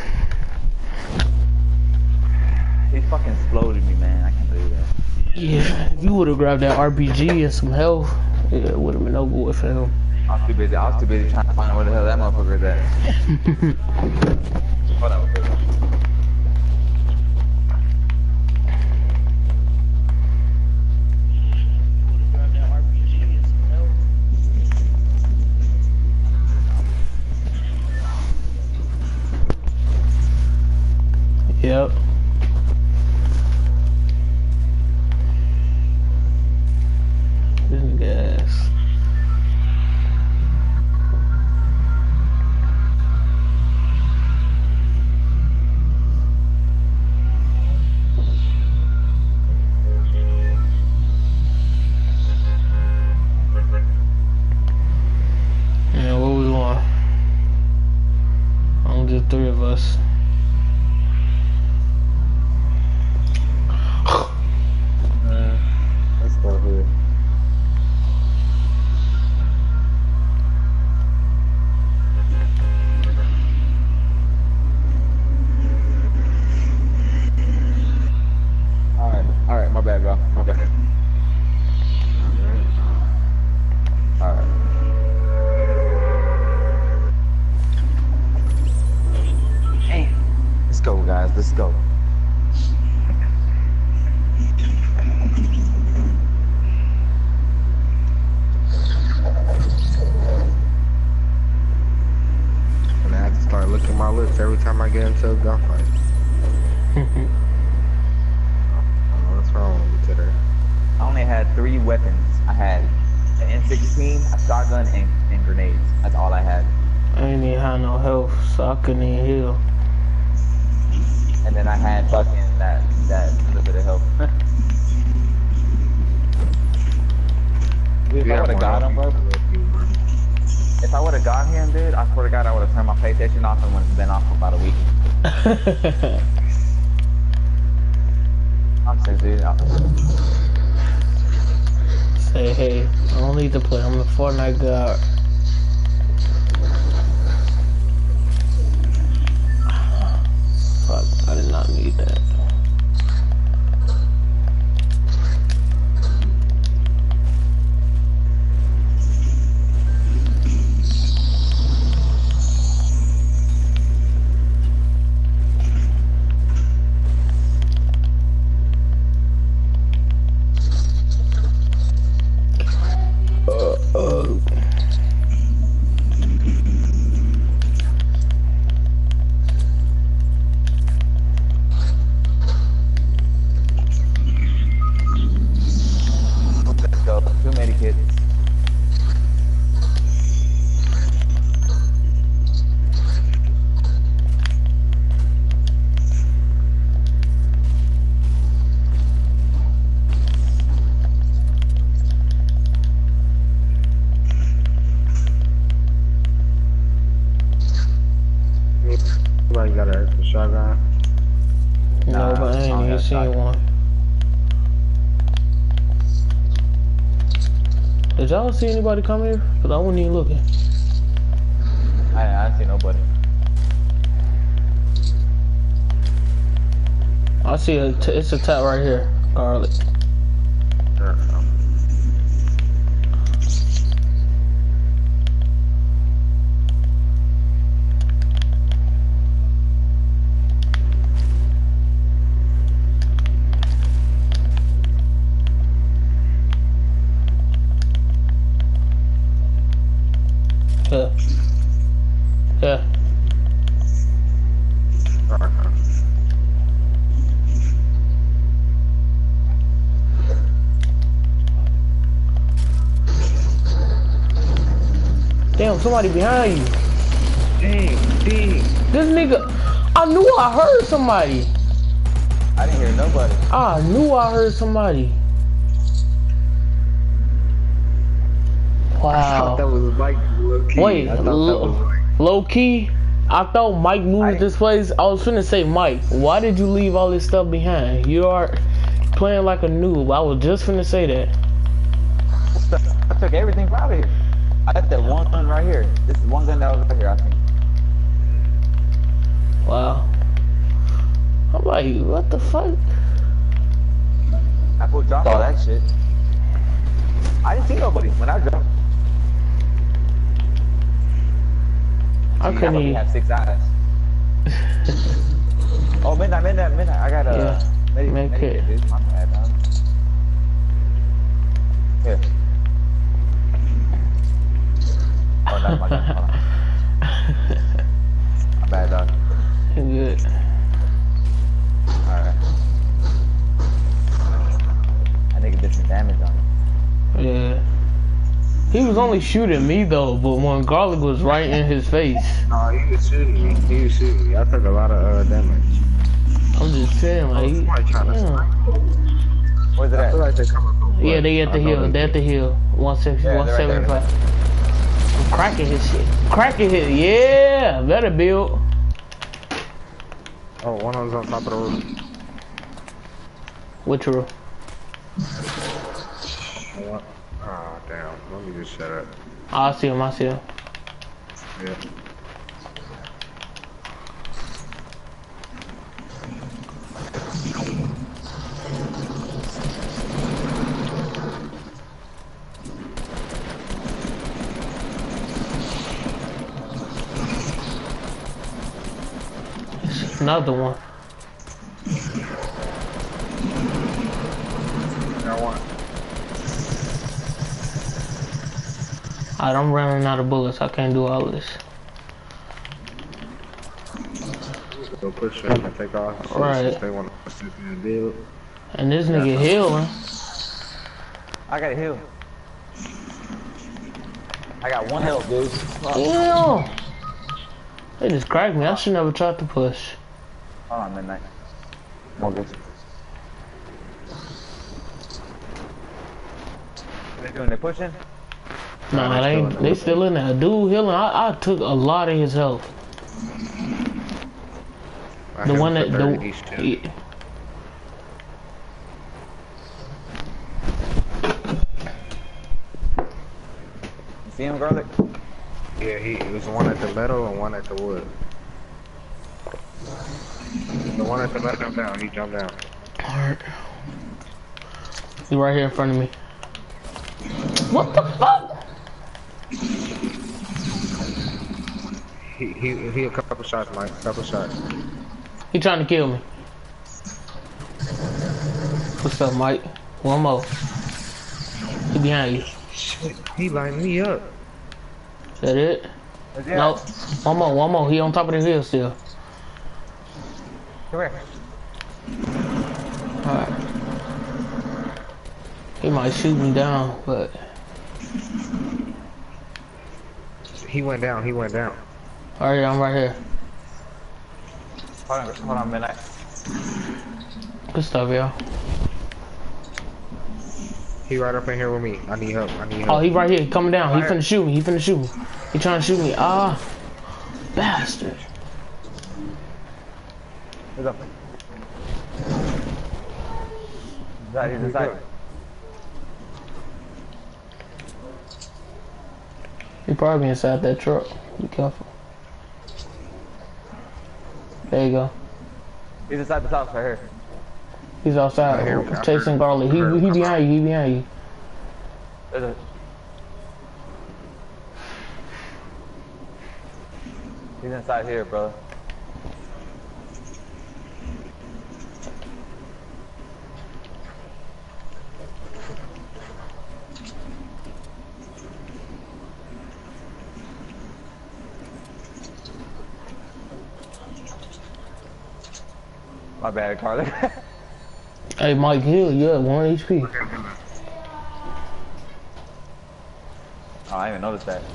[SPEAKER 1] He fucking exploded me, man. I can't believe that.
[SPEAKER 2] Yeah, if you would have grabbed that RPG and some health, it would have been over with him.
[SPEAKER 1] I was too busy trying to find out where the hell that motherfucker is at. Hold on.
[SPEAKER 2] Yep. This gas. Yeah, what we want? Only the three of us.
[SPEAKER 3] Let's go here.
[SPEAKER 1] Alright, my bad, bro. My bad. Alright. Hey, let's go, guys. Let's go.
[SPEAKER 3] And I have to start licking my lips every time I get into a gunfight. What's wrong with you today?
[SPEAKER 1] I only had 3 weapons. I had an M16, a shotgun, and grenades. That's all I had.
[SPEAKER 2] I ain't even had no health, so I couldn't even heal.
[SPEAKER 1] And then I had fucking that little bit of health. Dude, if I would have got him, bro. If I would have got him, dude, I swear to God, I would have turned my PlayStation off and would have been off for about a week. I'm serious, dude.
[SPEAKER 2] Say, hey, I don't need to play. I'm the Fortnite god. Fuck, I did not need that.
[SPEAKER 1] Let's go. Too many kids.
[SPEAKER 3] Somebody got an extra shotgun.
[SPEAKER 2] No,
[SPEAKER 1] Nah,
[SPEAKER 2] but I
[SPEAKER 1] I
[SPEAKER 2] ain't
[SPEAKER 1] don't
[SPEAKER 2] even
[SPEAKER 1] got
[SPEAKER 2] seen
[SPEAKER 1] shotgun.
[SPEAKER 2] one. Did y'all see anybody come here? Cause I wasn't even looking.
[SPEAKER 1] I didn't see nobody.
[SPEAKER 2] I see it's a tap right here. Garlic. Yeah. Yeah. Damn, somebody behind you.
[SPEAKER 3] Dang.
[SPEAKER 2] This nigga, I knew I heard somebody.
[SPEAKER 1] I didn't hear nobody.
[SPEAKER 2] I knew I heard somebody.
[SPEAKER 3] I thought that
[SPEAKER 2] Wow.
[SPEAKER 3] was Mike low key.
[SPEAKER 2] Wait,
[SPEAKER 3] I thought that was Mike.
[SPEAKER 2] low key, I thought Mike moved this place. I was finna say, Mike, why did you leave all this stuff behind? You are playing like a noob. I was just finna say that.
[SPEAKER 1] I took everything out of here. I got that one gun right here. This is one gun that was right here, I think.
[SPEAKER 2] Wow. I'm like, what the fuck?
[SPEAKER 1] I put drop all that shit. I didn't see nobody when I dropped.
[SPEAKER 2] I couldn't
[SPEAKER 1] You
[SPEAKER 2] even.
[SPEAKER 1] have 6 eyes. Oh, midnight. I got a
[SPEAKER 2] Medkit.
[SPEAKER 1] dude. My bad, dog. Here. Oh, that's my gun. Hold on. My bad, dog.
[SPEAKER 2] Good.
[SPEAKER 1] Alright. That nigga did some damage on me.
[SPEAKER 2] Yeah. He was only shooting me though, but when Garlic was right in his face.
[SPEAKER 3] No, he was shooting me. I took a lot of damage.
[SPEAKER 2] I'm just saying, like,
[SPEAKER 3] Somebody trying to snipe.
[SPEAKER 1] Where's it
[SPEAKER 3] I
[SPEAKER 1] at?
[SPEAKER 3] feel like they're coming from.
[SPEAKER 2] yeah, they at the hill. They at the hill. 160,
[SPEAKER 1] Yeah, they're right there.
[SPEAKER 2] 175. I'm cracking his shit. Cracking his. Yeah, better build.
[SPEAKER 3] Oh, one of them's on top of the roof.
[SPEAKER 2] Which room?
[SPEAKER 3] Oh, damn. Let me just shut up.
[SPEAKER 2] Oh, I see him. I see him.
[SPEAKER 3] Yeah.
[SPEAKER 2] Another one.
[SPEAKER 3] Got one.
[SPEAKER 2] Alright, I'm running out of bullets. I can't do all of this.
[SPEAKER 3] Go push it and take off.
[SPEAKER 2] Right.
[SPEAKER 3] If they want to sit there and build.
[SPEAKER 2] And this nigga healing.
[SPEAKER 1] I got a heal. I got 1 health, dude.
[SPEAKER 2] Damn. They just cracked me. I should never try to push.
[SPEAKER 1] Hold on, midnight. More good. They doing? They pushing?
[SPEAKER 2] Nah, they still in there. Dude healing. I took a lot of his health. The one that
[SPEAKER 3] You
[SPEAKER 1] You see him, Garlic?
[SPEAKER 3] Yeah, it was one at the metal and one at the wood. The one at the metal jumped down. He jumped down.
[SPEAKER 2] Alright. He right here in front of me. What the fuck?
[SPEAKER 3] He a couple shots, Mike. Couple shots.
[SPEAKER 2] He trying to kill me. What's up, Mike? One more. He behind you.
[SPEAKER 3] Shit, he lined me up.
[SPEAKER 2] Is that it?
[SPEAKER 1] Yeah.
[SPEAKER 2] No. One more. He on top of the hill still.
[SPEAKER 1] Come here.
[SPEAKER 2] Alright. He might shoot me down, but
[SPEAKER 3] He went down.
[SPEAKER 2] alright, I'm right here.
[SPEAKER 1] Hold on, midnight.
[SPEAKER 2] Good stuff, y'all.
[SPEAKER 3] He right up in here with me. I need help.
[SPEAKER 2] Oh, he right here. He coming down. He
[SPEAKER 1] Right.
[SPEAKER 2] finna shoot me. He trying to shoot me. Ah, bastard.
[SPEAKER 1] What's up? He's inside.
[SPEAKER 2] He probably inside that truck. Be careful. There you go.
[SPEAKER 1] He's inside this house right here.
[SPEAKER 2] He's outside chasing Garlic. He behind you. He behind you.
[SPEAKER 1] He's inside here, brother. My bad, Carly.
[SPEAKER 2] Hey, Mike Hill, you have 1 HP.
[SPEAKER 1] Oh, I didn't even notice that.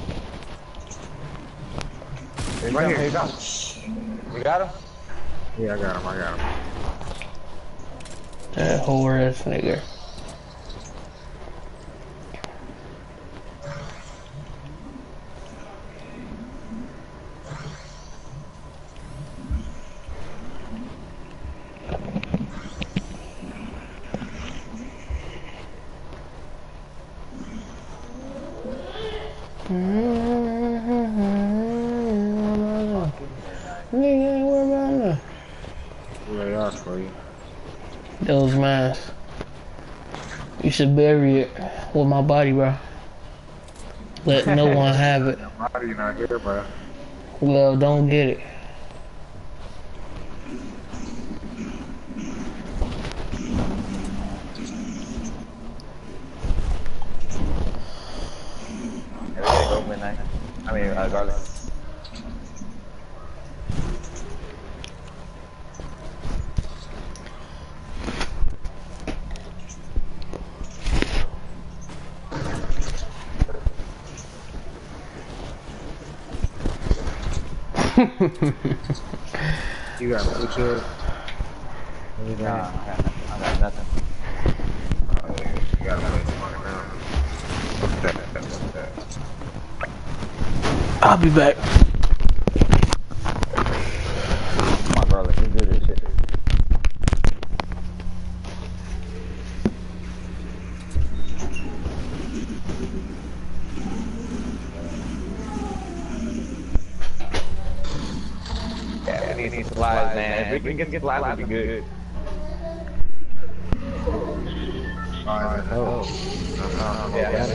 [SPEAKER 3] Right here.
[SPEAKER 1] Here you go. You got him?
[SPEAKER 3] Yeah, I got him.
[SPEAKER 2] That whole ass nigga. Nigga ain't worried about nothing.
[SPEAKER 3] What I asked for you?
[SPEAKER 2] Those mines. You should bury it with my body, bro. Let no one have it.
[SPEAKER 3] Body not here, bro.
[SPEAKER 2] Well, don't get it.
[SPEAKER 1] Every day go midnight. I mean, Garlic.
[SPEAKER 3] You got no chill.
[SPEAKER 1] Nah, I got nothing.
[SPEAKER 3] You gotta play smart now. What's that?
[SPEAKER 2] I'll be back.
[SPEAKER 1] Come on, Garlic. You do this shit. Yeah, we need supplies, man. If we can get supplies, it'd be good. Yeah.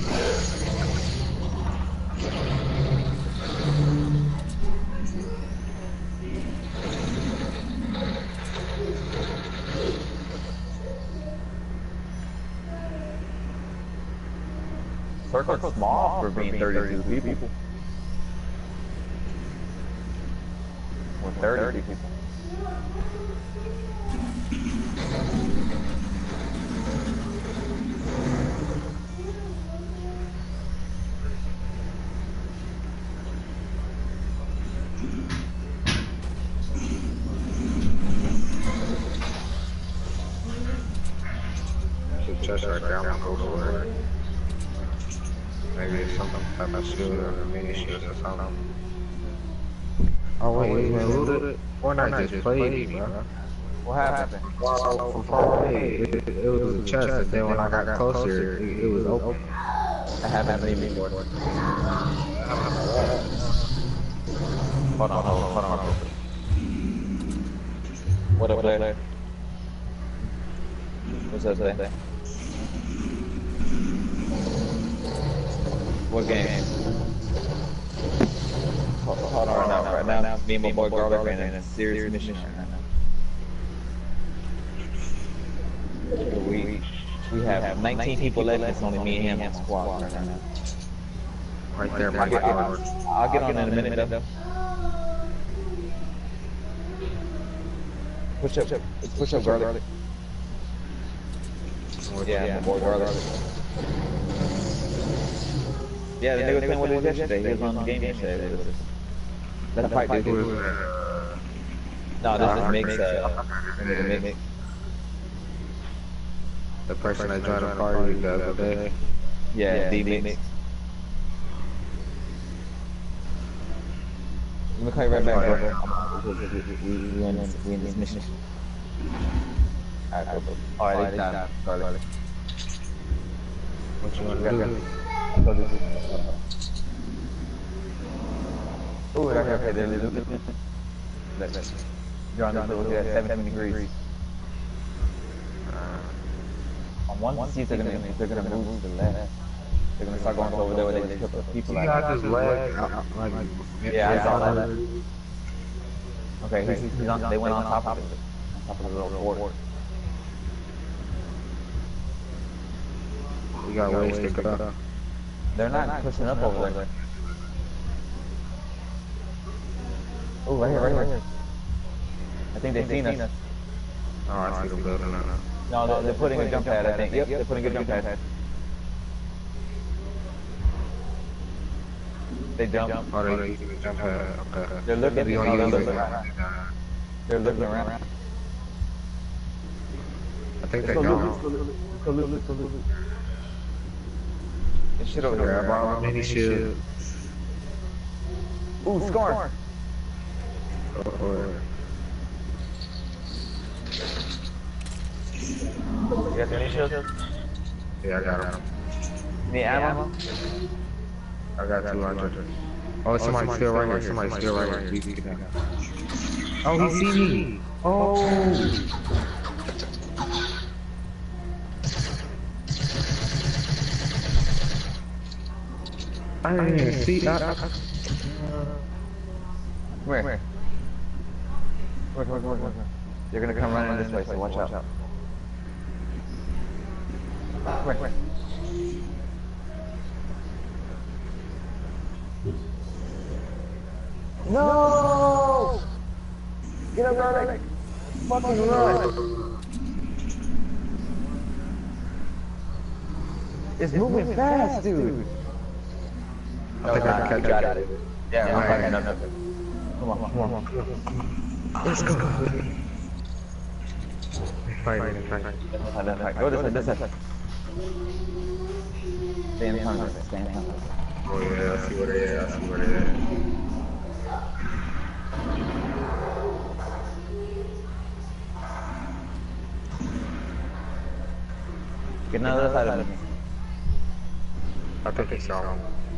[SPEAKER 1] Circle's small for being 32 people. With 30 people.
[SPEAKER 3] Chest right there, I'm gonna go for it. Maybe it's some type of shield or a mini shield or something. Oh wait, you even looted it? Fortnite just played me, bro.
[SPEAKER 1] What happened?
[SPEAKER 3] From far away, it was a chest, and then when I got closer, it was open.
[SPEAKER 1] That happened to me before. Hold on. What up, player? What's up, player? What game? Hold on right now. Me and my boy Garlic are in a serious mission right now. We have 19 people left. It's only me and him in squad right now.
[SPEAKER 3] Right there, my
[SPEAKER 1] I'll get on in a minute though. Push up, Garlic. Yeah, my boy Garlic. Yeah, the nigga was playing with us yesterday. He was on the game yesterday with us. That's the fight dude. No, this is Mix.
[SPEAKER 3] The person that joined the party the other day.
[SPEAKER 1] Yeah, D-Mix. Let me call you right back, bro. We in this mission. Alright, time, Garlic.
[SPEAKER 3] What you want to do?
[SPEAKER 1] Ooh, okay, let's. You're on the little here at 17 degrees. One to see if they're gonna move to the left. They're gonna start going over there where they just kill people.
[SPEAKER 3] You got this leg out, like,
[SPEAKER 1] Yeah, I saw that. Okay, he's on. They went on top of it, on top of the little fort.
[SPEAKER 3] You got ways to go.
[SPEAKER 1] They're not pushing up over there. Oh, right here. I think they've seen us.
[SPEAKER 3] Oh, I see the building now.
[SPEAKER 1] No, they're putting a jump pad, I think. Yep, they're putting a jump pad. They jump.
[SPEAKER 3] Oh, they're using the jump pad. Okay.
[SPEAKER 1] They're looking.
[SPEAKER 3] They're
[SPEAKER 1] Oh,
[SPEAKER 3] looking
[SPEAKER 1] around. They're looking around.
[SPEAKER 3] I think they're gone.
[SPEAKER 1] This shit over here.
[SPEAKER 3] I brought mini shield.
[SPEAKER 1] Ooh, Scar.
[SPEAKER 3] Go for it.
[SPEAKER 1] You got the mini shield?
[SPEAKER 3] Yeah, I got him.
[SPEAKER 1] You need ammo?
[SPEAKER 3] I got 200. Oh, somebody's still right here. Somebody's still right here. Please get down. Oh, he see me. Oh. I didn't even see.
[SPEAKER 1] Where? They're gonna come running this way, so watch out. Where? No! Get up, run! Fucking run! It's moving fast, dude.
[SPEAKER 3] I think I can catch it.
[SPEAKER 1] Yeah,
[SPEAKER 3] right.
[SPEAKER 1] no. Come on.
[SPEAKER 3] Let's go. Fight.
[SPEAKER 1] Go this way. Stay in front of it.
[SPEAKER 3] Oh yeah, I see where they at.
[SPEAKER 1] Get another side of me.
[SPEAKER 3] I think they saw him.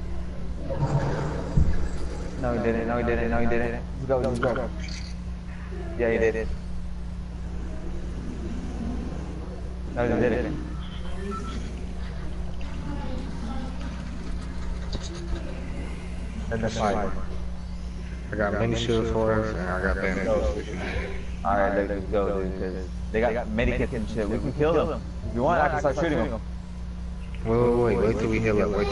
[SPEAKER 1] No, he didn't. Let's go. Yeah, he did. No, he didn't.
[SPEAKER 3] That's fine. I got mini shields for us, and I got bandages.
[SPEAKER 1] Alright, let's go, dude, because they got medikits and shit. We can kill them. If you want, I can start shooting them.
[SPEAKER 3] Wait till we heal up.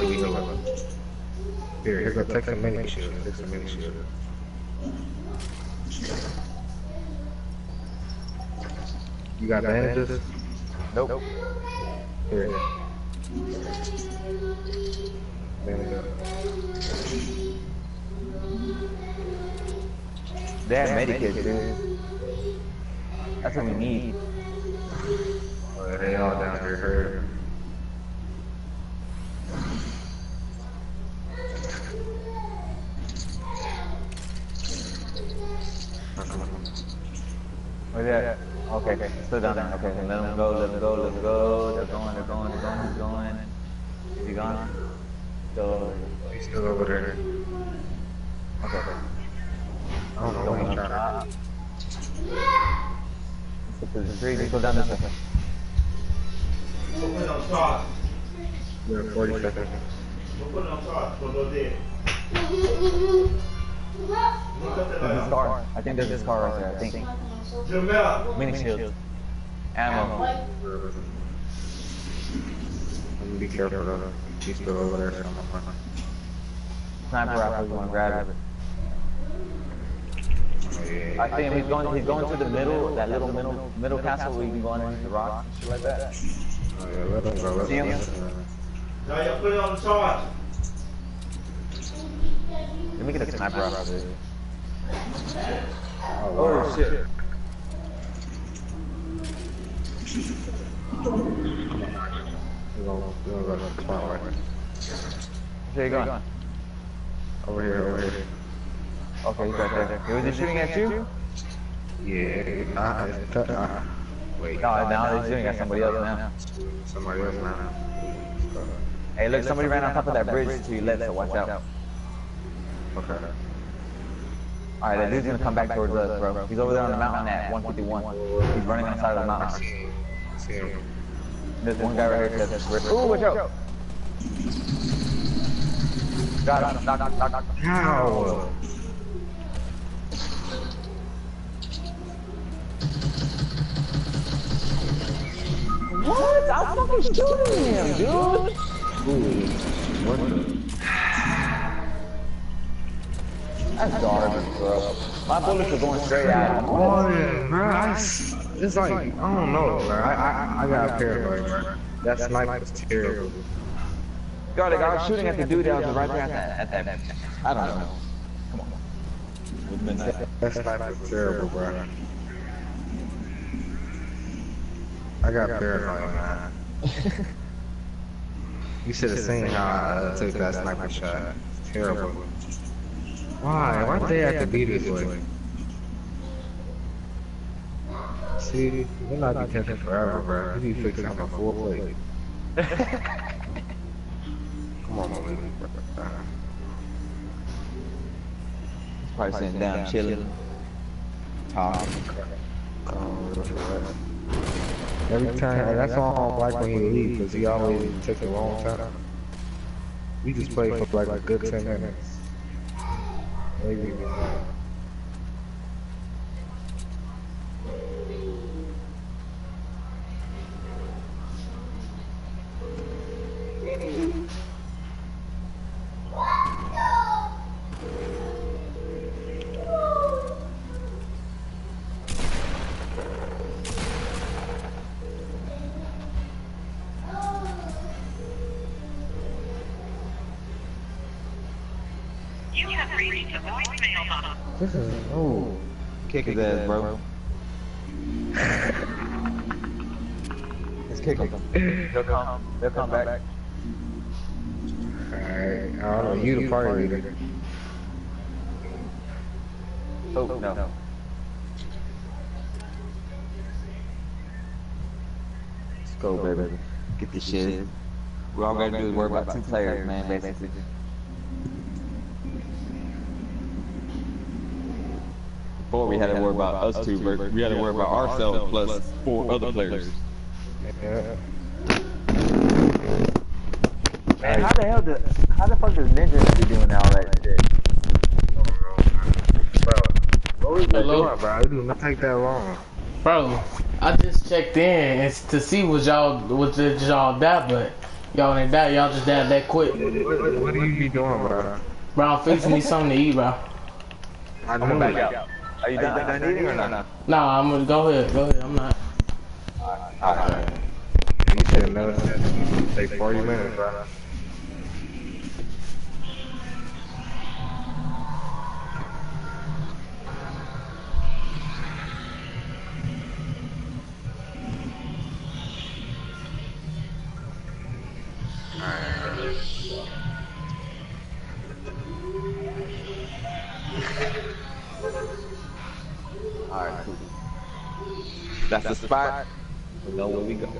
[SPEAKER 3] Here go, take some mini shields. You got bandages?
[SPEAKER 1] Nope.
[SPEAKER 3] Here. Bandages.
[SPEAKER 1] They have medikits, dude. That's what we need.
[SPEAKER 3] Oh, they all down here hurt.
[SPEAKER 1] Where's that? Okay. Still down there. Okay, let them go. They're going. He's going. Is he gone? So,
[SPEAKER 3] He's still over there.
[SPEAKER 1] okay.
[SPEAKER 3] I don't know what he's trying to
[SPEAKER 1] Let's go down this way.
[SPEAKER 3] do. We're 40 seconds.
[SPEAKER 1] There's a scar. I think there's a scar right there. I think. Mini shield. Ammo.
[SPEAKER 3] Be careful though. He's still over there.
[SPEAKER 1] Sniper rifle. You want to grab it?
[SPEAKER 3] Oh, yeah.
[SPEAKER 1] I think he's going to the middle, that little middle castle where you can go underneath the rocks and shit like that.
[SPEAKER 3] Oh, yeah, let him go.
[SPEAKER 1] See him?
[SPEAKER 4] Now you put it on the charge.
[SPEAKER 1] Let me get a sniper rifle, dude.
[SPEAKER 3] Oh,
[SPEAKER 1] shit.
[SPEAKER 3] We're gonna go to the spot right.
[SPEAKER 1] Where you going?
[SPEAKER 3] Over here.
[SPEAKER 1] Okay, he's right there. He was he shooting at you?
[SPEAKER 3] Yeah. Wait.
[SPEAKER 1] No, now he's shooting at somebody else now.
[SPEAKER 3] Somebody else now.
[SPEAKER 1] Hey, look, somebody ran on top of that bridge to your left, so watch out.
[SPEAKER 3] Okay.
[SPEAKER 1] Alright, that dude's gonna come back towards us, bro. He's over there on the mountain at 151. He's running on the side of the mountain.
[SPEAKER 3] See him.
[SPEAKER 1] There's one guy right here that's ooh, watch out! Got him. Knock.
[SPEAKER 3] How?
[SPEAKER 1] What? I'm fucking shooting him, dude!
[SPEAKER 3] What the?
[SPEAKER 1] That's garbage, bro. My bullets are going straight at him.
[SPEAKER 3] Oh yeah, bro. It's like, I don't know, bro. I got paranoid, bro. That sniper was terrible.
[SPEAKER 1] God, I was shooting at the dude that was right there at that. I don't know. Come on.
[SPEAKER 3] That sniper was terrible, bro. I got paranoid, man. You should have seen how I took that sniper shot. It's terrible. Why? Why'd they have to be this way? See, we're not be tempted forever, bro. You need to fix up a full plate. Come on, man.
[SPEAKER 1] He's probably sitting down, chilling. Talking.
[SPEAKER 3] Every time, that's why I don't like when he leaves, because he always takes a long time. We just played for like a good 10 minutes. Maybe even more. This is
[SPEAKER 1] Kick his ass, bro. Let's kick him. They'll come back.
[SPEAKER 3] alright. I don't know. You the party leader.
[SPEAKER 1] Oh, no. Let's go, baby. Get this shit. We all gotta do is worry about 2 players, man, basically. Before we had to worry about us 2, but we had to worry about ourselves plus 4 other players.
[SPEAKER 3] Yeah.
[SPEAKER 1] Man, how the fuck does Ninja be doing all that shit?
[SPEAKER 3] Bro, what was you doing, bro? It do not take that long.
[SPEAKER 2] Bro, I just checked in and to see what y'all died, but y'all ain't died. Y'all just died that quick.
[SPEAKER 3] What do you be doing, bro?
[SPEAKER 2] Bro, I'm fixing me something to eat, bro.
[SPEAKER 3] I
[SPEAKER 1] I'm gonna back out. Are you done eating or not?
[SPEAKER 2] Nah, I'm gonna go ahead. I'm not.
[SPEAKER 1] Alright.
[SPEAKER 3] You should have noticed that. Take 40 minutes, bro.
[SPEAKER 1] Alright, cool. That's the spot. We know where we go.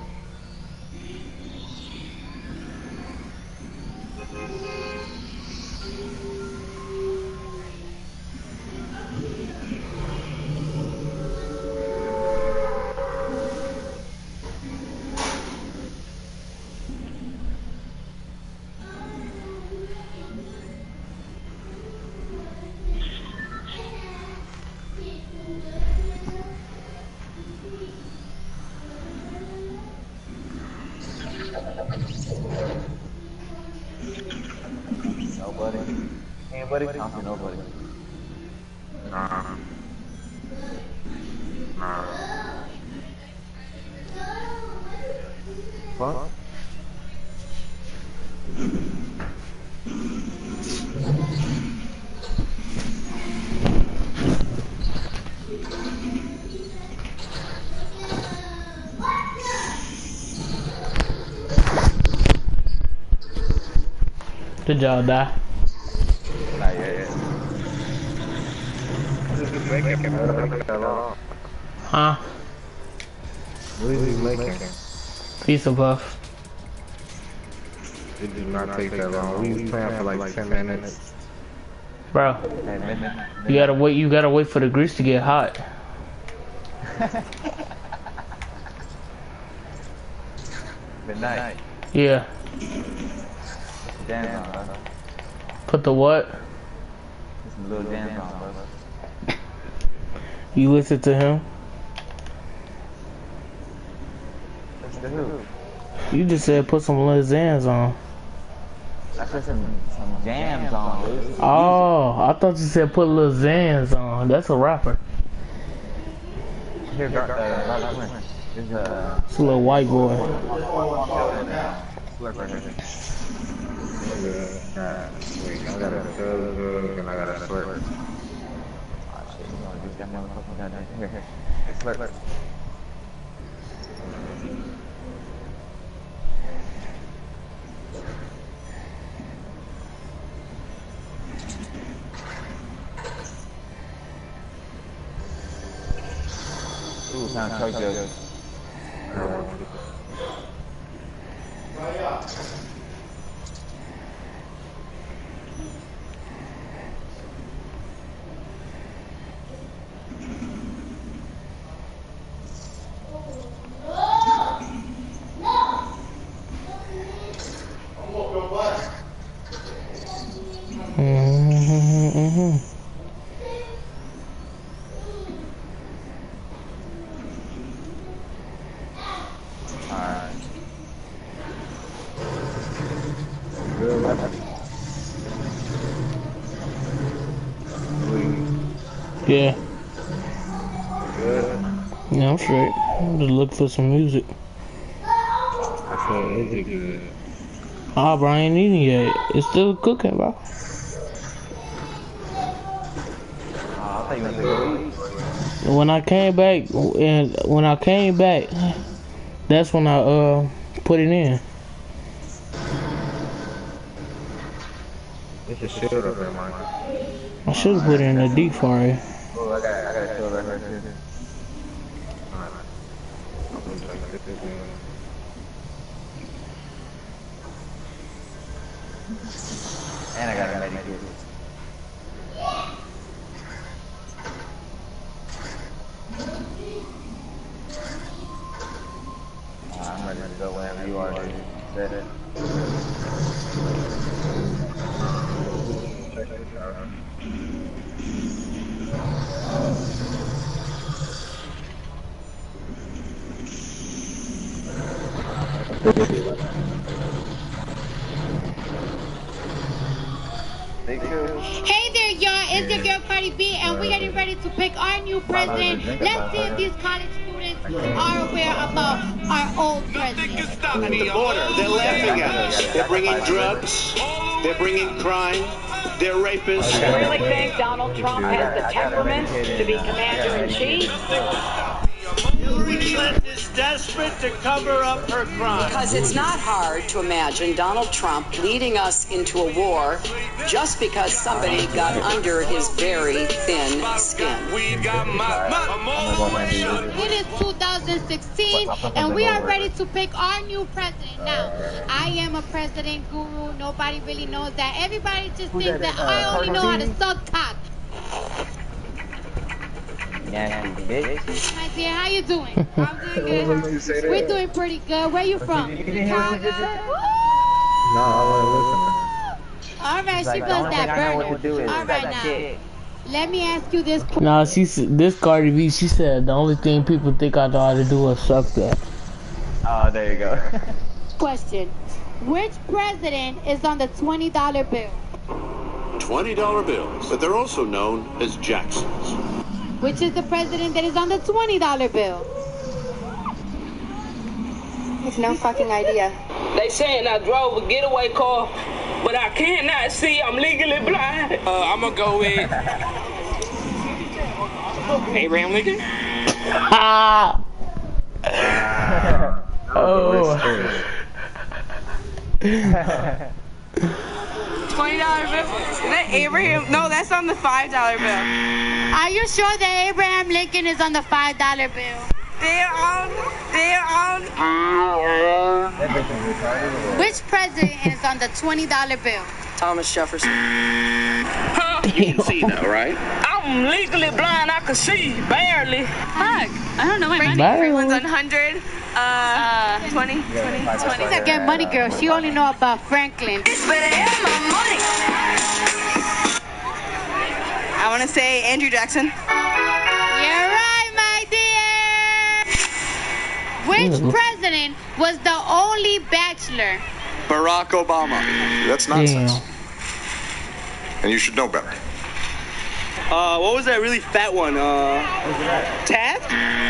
[SPEAKER 1] Nobody. Anybody? I don't see nobody.
[SPEAKER 3] Nah.
[SPEAKER 1] What?
[SPEAKER 2] Did y'all die?
[SPEAKER 1] Not yet.
[SPEAKER 2] Huh?
[SPEAKER 3] What is he making?
[SPEAKER 2] Pizza puff.
[SPEAKER 3] It did not take that long. We was playing for like 10 minutes.
[SPEAKER 2] Bro, you gotta wait for the grease to get hot.
[SPEAKER 1] Midnight.
[SPEAKER 2] Yeah.
[SPEAKER 1] Dance on, bro.
[SPEAKER 2] Put the what?
[SPEAKER 1] Just a little dance on, bro.
[SPEAKER 2] You listen to him?
[SPEAKER 1] Listen to who?
[SPEAKER 2] You just said put some Lil Xans on.
[SPEAKER 1] I said some jams on, dude.
[SPEAKER 2] Oh, I thought you said put Lil Xans on. That's a rapper.
[SPEAKER 1] Here, Prince. There's a...
[SPEAKER 2] It's a little white boy.
[SPEAKER 1] Slurp right here.
[SPEAKER 3] Wait, I got a thug and I got a slurp.
[SPEAKER 1] Oh, shit, you wanna use that motherfucking goddamn... Here. Hey, slurp. Ooh, sounds so good.
[SPEAKER 2] Yeah.
[SPEAKER 3] Good.
[SPEAKER 2] Yeah, I'm straight. I'm just looking for some music.
[SPEAKER 3] I feel really good.
[SPEAKER 2] Ah, bro, I ain't eating yet. It's still cooking, bro.
[SPEAKER 1] I thought you meant to go eat.
[SPEAKER 2] When I came back, that's when I put it in.
[SPEAKER 3] It's a shit up there, man.
[SPEAKER 2] I should have put it in the deep fryer.
[SPEAKER 1] Oh, I got a show right here too. And I got a medikit. I'm ready to go whenever you are, dude. Set it.
[SPEAKER 5] Hey there, y'all. It's your girl Cardi B, and we're getting ready to pick our new president. Let's see if these college students are aware about our old president.
[SPEAKER 6] At the border, they're laughing at us. They're bringing drugs. They're bringing crime. They're rapists.
[SPEAKER 7] You really think Donald Trump has the temperament to be commander-in-chief?
[SPEAKER 6] Hillary Clinton is desperate to cover up her crime.
[SPEAKER 7] Because it's not hard to imagine Donald Trump leading us into a war just because somebody got under his very thin skin.
[SPEAKER 5] It is 2016, and we are ready to pick our new president. Now, I am a president guru. Nobody really knows that. Everybody just thinks that I only know how to suck cock.
[SPEAKER 1] Yeah, bitch.
[SPEAKER 5] My dear, how you doing? I'm doing good. We're doing pretty good. Where you from? Chicago?
[SPEAKER 3] No, I
[SPEAKER 5] All right, she does that burner. All right, now. Let me ask you this question.
[SPEAKER 2] Nah, this Cardi B, she said the only thing people think I know how to do is suck that.
[SPEAKER 1] Oh, there you go.
[SPEAKER 5] Question. Which president is on the $20 bill?
[SPEAKER 6] $20 bills, but they're also known as Jacksons.
[SPEAKER 5] Which is the president that is on the $20 bill?
[SPEAKER 8] I have no fucking idea.
[SPEAKER 9] They saying I drove a getaway car, but I cannot see. I'm legally blind. I'm gonna go with Abraham Lincoln.
[SPEAKER 2] Ah! Oh.
[SPEAKER 8] $20 bill? Is that Abraham? No, that's on the $5 bill.
[SPEAKER 5] Are you sure that Abraham Lincoln is on the $5 bill?
[SPEAKER 8] They're on.
[SPEAKER 5] Which president is on the $20 bill?
[SPEAKER 7] Thomas Jefferson.
[SPEAKER 6] You can see now, right?
[SPEAKER 9] I'm legally blind. I can see barely.
[SPEAKER 8] Fuck. I don't know my money.
[SPEAKER 2] Barely.
[SPEAKER 8] Everyone's on 100. 20.
[SPEAKER 5] She's a Get Money girl. She only know about Franklin.
[SPEAKER 8] I want to say Andrew Jackson.
[SPEAKER 5] You're right, my dear. Which president was the only bachelor?
[SPEAKER 10] Barack Obama.
[SPEAKER 11] That's nonsense. And you should know better.
[SPEAKER 9] What was that really fat one? Taft?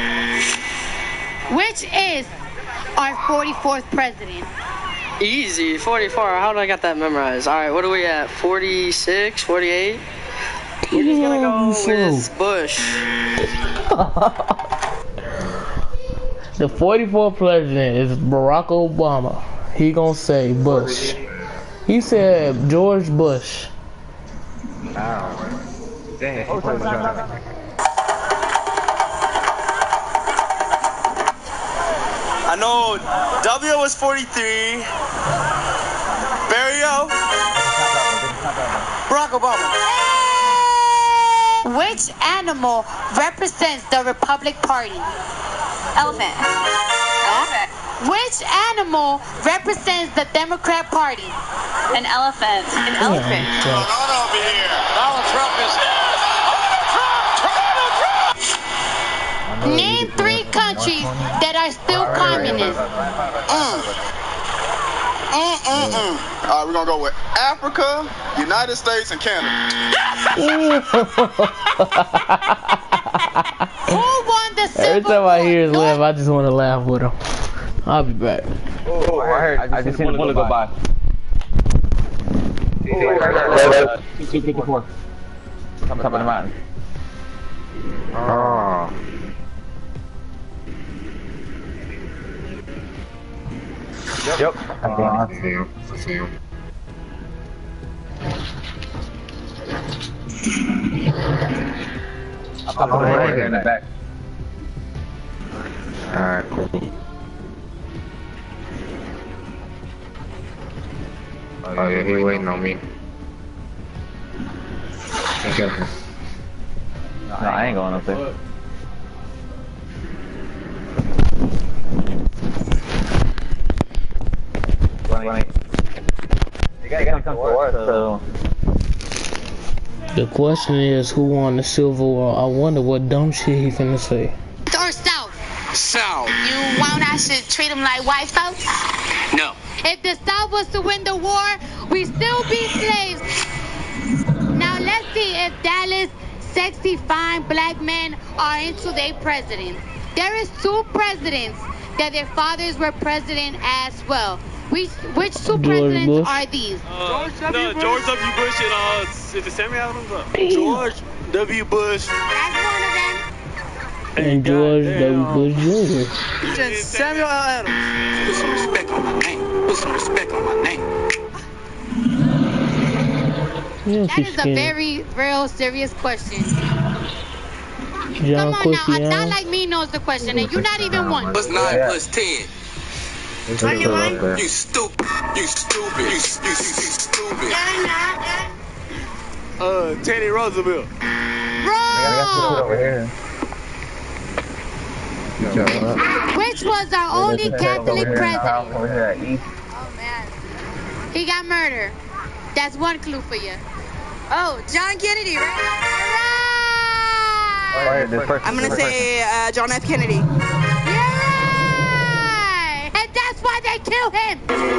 [SPEAKER 5] Which is our 44th president?
[SPEAKER 12] Easy, 44. How did I got that memorized? All right, what are we at? 46, 48? We're just gonna go with Bush.
[SPEAKER 2] The 44th president is Barack Obama. He gonna say Bush. He said George Bush.
[SPEAKER 10] I know W was 43. Barrio. Barack Obama.
[SPEAKER 5] Which animal represents the Republic Party?
[SPEAKER 8] Elephant.
[SPEAKER 5] Which animal represents the Democrat Party?
[SPEAKER 8] An elephant. An elephant.
[SPEAKER 11] Over here. Donald Trump is
[SPEAKER 5] Name 3 countries that are still communist.
[SPEAKER 11] We're gonna go with Africa, United States, and Canada.
[SPEAKER 5] Who won the Civil
[SPEAKER 2] Every time I hear his laugh, I just want to laugh with him. I'll be back.
[SPEAKER 1] I just seen one to go by. 254. Top of the mountain.
[SPEAKER 3] Oh.
[SPEAKER 1] Yep.
[SPEAKER 3] I see him.
[SPEAKER 1] I'm right here in the back.
[SPEAKER 3] Alright, cool. Oh yeah, he waiting on me. Be careful.
[SPEAKER 1] No, I ain't going up there. You gotta come to work, so...
[SPEAKER 2] The question is, who won the Civil War? I wonder what dumb shit he finna say.
[SPEAKER 5] Or South?
[SPEAKER 10] South.
[SPEAKER 5] You want I should treat them like white folks?
[SPEAKER 10] No.
[SPEAKER 5] If the South was to win the war, we still be slaves. Now let's see if Dallas sexy fine black men are into their president. There is 2 presidents that their fathers were president as well. Which 2 presidents
[SPEAKER 2] Bush.
[SPEAKER 5] are these?
[SPEAKER 9] George W. Bush and is it Samuel Adams? George W. Bush.
[SPEAKER 5] That's one of them.
[SPEAKER 2] And George W. Bush Jr.
[SPEAKER 10] Samuel Adams. Put some respect on my name. Put some respect on my name.
[SPEAKER 5] That is a very real serious question.
[SPEAKER 2] John
[SPEAKER 5] Come on now, not like me knows the question, and you're not even one.
[SPEAKER 10] What's 9 plus 10?
[SPEAKER 5] 21.
[SPEAKER 10] You stupid. You stupid. You stupid.
[SPEAKER 9] Teddy Roosevelt.
[SPEAKER 5] Wrong. Which was our only Catholic president? Oh man, he got murdered. That's one clue for you.
[SPEAKER 8] Oh, John Kennedy, right?
[SPEAKER 5] Right.
[SPEAKER 8] I'm gonna say John F. Kennedy.
[SPEAKER 5] You're right. And that's why they killed him.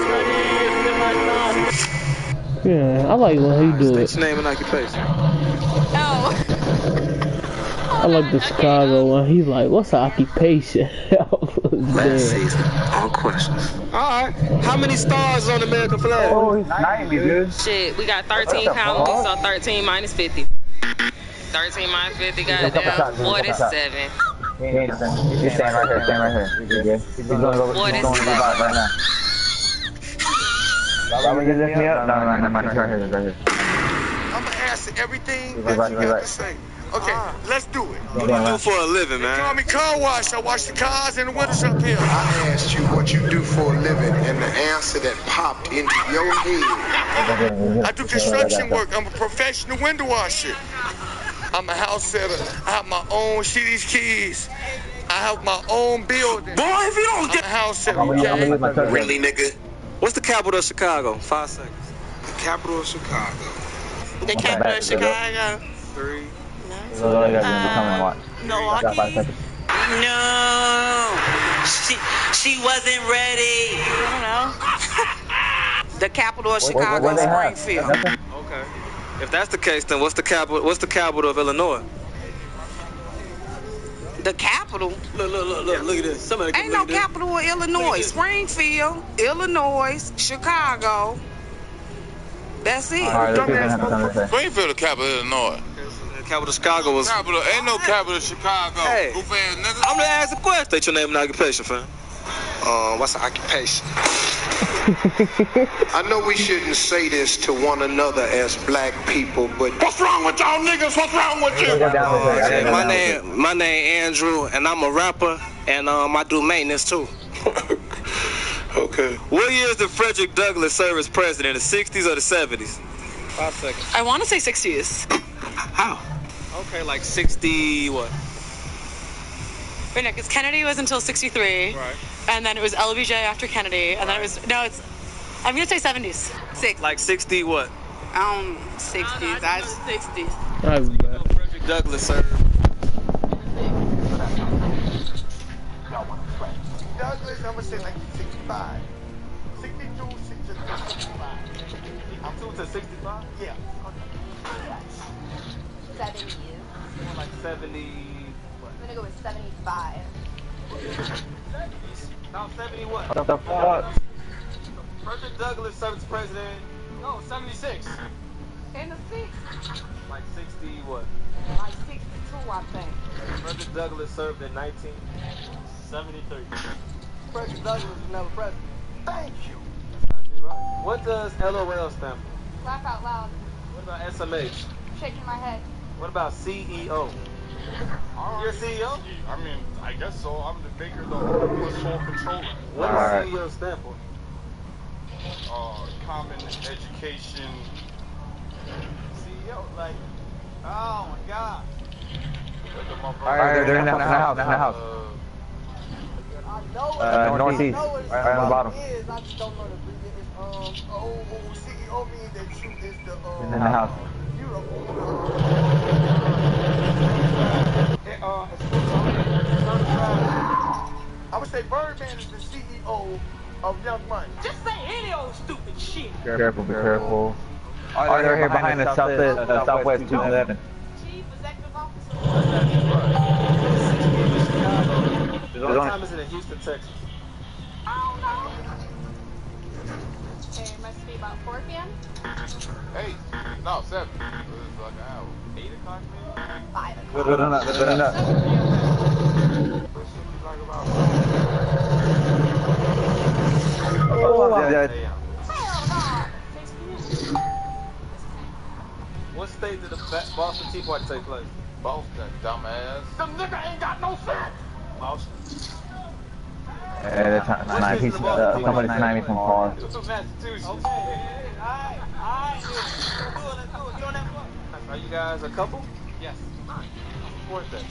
[SPEAKER 2] Yeah, I like when he do it.
[SPEAKER 10] State your name and occupation.
[SPEAKER 8] No.
[SPEAKER 2] I like the Chicago one. He's like, what's the occupation?
[SPEAKER 10] Last season, all questions. Alright, how many stars on the American flag?
[SPEAKER 1] Oh, he's 90, dude.
[SPEAKER 13] Shit, we got 13 colonies, so 13 minus 50. 13 minus 50, goddamn, 47.
[SPEAKER 1] He's staying right here, He's going to go right now. Let me get this me up. No, right here.
[SPEAKER 10] I'm gonna answer everything that you got to say. Okay, let's do it. What do you do for a living, man? They call me car wash. I wash the cars and the windows up here.
[SPEAKER 11] I asked you what you do for a living, and the answer that popped into your head.
[SPEAKER 10] I do construction work. I'm a professional window washer. I'm a house setter. I have my own City's keys. I have my own building.
[SPEAKER 14] Boy, if you don't get
[SPEAKER 10] house shit, okay?
[SPEAKER 14] Really, nigga? What's the capital of Chicago? 5 seconds.
[SPEAKER 10] The capital of Chicago.
[SPEAKER 8] The capital of Chicago.
[SPEAKER 14] 3.
[SPEAKER 8] Milwaukee. No, she wasn't ready. I don't know. The capital of Chicago is Springfield.
[SPEAKER 14] Okay. If that's the case, then what's the capital? What's the capital of Illinois?
[SPEAKER 8] The capital?
[SPEAKER 14] Look at this. Somebody
[SPEAKER 8] ain't no capital of Illinois. Springfield, Illinois, Chicago. That's it.
[SPEAKER 10] Springfield, the capital of Illinois.
[SPEAKER 14] The capital of Chicago was.
[SPEAKER 10] Capital, ain't no capital of Chicago.
[SPEAKER 14] Hey,
[SPEAKER 10] goof ass nigga.
[SPEAKER 14] I'm gonna ask a question. State your name and occupation, fam.
[SPEAKER 15] What's the occupation?
[SPEAKER 6] I know we shouldn't say this to one another as black people, but
[SPEAKER 10] what's wrong with y'all niggas? What's wrong with you?
[SPEAKER 15] My name Andrew, and I'm a rapper, and I do maintenance too.
[SPEAKER 14] Okay. What years did Frederick Douglass serve as president? The 60s or the 70s? 5 seconds.
[SPEAKER 8] I want to say 60s.
[SPEAKER 14] How? Okay, like 60 what?
[SPEAKER 8] Wait, no, because Kennedy was until 63.
[SPEAKER 14] Right.
[SPEAKER 8] And then it was LBJ after Kennedy, and then it was, I'm going to say 70s. 6.
[SPEAKER 14] Like 60 what?
[SPEAKER 8] 60s. That's 60s.
[SPEAKER 2] That's bad.
[SPEAKER 14] Frederick Douglass served.
[SPEAKER 10] Douglas, I'm gonna say like 65. 62, 65.
[SPEAKER 14] I'm 2 to 65?
[SPEAKER 10] Yeah.
[SPEAKER 16] 70.
[SPEAKER 14] Like 70.
[SPEAKER 16] I'm gonna go with 75.
[SPEAKER 14] Now 70 what?
[SPEAKER 1] What the fuck?
[SPEAKER 14] Frederick Douglass served as president. No, 76.
[SPEAKER 16] In the 6.
[SPEAKER 14] Like 60 what?
[SPEAKER 16] Like 62, I think.
[SPEAKER 14] Frederick Douglass served in 1973.
[SPEAKER 10] Frederick Douglass was never president. Thank you.
[SPEAKER 14] Right. What does LOL stand for?
[SPEAKER 16] Laugh out loud.
[SPEAKER 14] What about SMH?
[SPEAKER 16] Shaking my head.
[SPEAKER 14] What about CEO? You're a CEO?
[SPEAKER 10] I mean, I guess so. I'm the maker, the sole controller.
[SPEAKER 14] What does CEO stand for?
[SPEAKER 10] Common education.
[SPEAKER 14] CEO, like, oh my God.
[SPEAKER 1] Alright, they're in the house. Northeast, right on the bottom.
[SPEAKER 10] I just don't know the CEO means that you is the
[SPEAKER 1] In the house.
[SPEAKER 10] I would say Birdman is the CEO of Young Money.
[SPEAKER 8] Just say any old stupid shit.
[SPEAKER 1] Careful, be careful. Oh, they're here behind the Southwest 211.
[SPEAKER 16] Chief Executive Officer.
[SPEAKER 14] What time is it in Houston, Texas?
[SPEAKER 16] I don't know. Okay, it must be about 4 p.m.
[SPEAKER 10] 8. No, 7. It's like an hour.
[SPEAKER 14] 8 o'clock, maybe?
[SPEAKER 16] 5 o'clock.
[SPEAKER 1] Good enough.
[SPEAKER 14] What state did the Boston Tea Party take place?
[SPEAKER 10] Boston, dumbass. The nigga ain't got no sense.
[SPEAKER 14] Boston.
[SPEAKER 1] Somebody's timing me from far.
[SPEAKER 14] Massachusetts. Okay. Alright. Let's do it. Get on that floor. Are you guys a couple? Yes. Support that.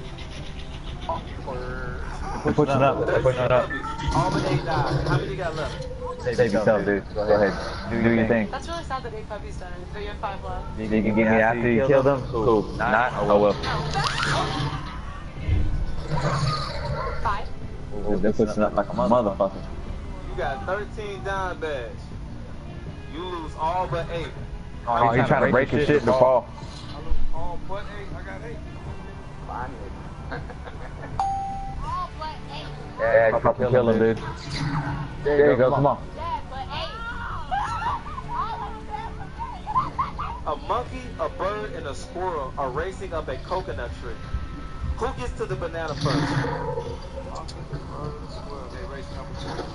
[SPEAKER 1] We're pushing up.
[SPEAKER 14] Auburn 8 died. How many you got left?
[SPEAKER 1] Save yourself, dude. Go ahead. Do your thing.
[SPEAKER 8] That's really sad that 8 puppies died, but you have 5 left.
[SPEAKER 1] You can get me after you kill them? Cool. Not? Oh well.
[SPEAKER 16] 5.
[SPEAKER 1] They're pushing up like a motherfucker.
[SPEAKER 14] You got 13 down badge. You lose all but 8.
[SPEAKER 1] Oh, you trying to break your shit to fall.
[SPEAKER 14] I lose all but 8. I got 8.
[SPEAKER 16] All but 8.
[SPEAKER 1] Yeah, fucking kill him, dude. There you go, come on.
[SPEAKER 14] A monkey, a bird, and a squirrel are racing up a coconut tree. Who gets to the banana first? Monkey, the bird, and the squirrel. They racing up a tree.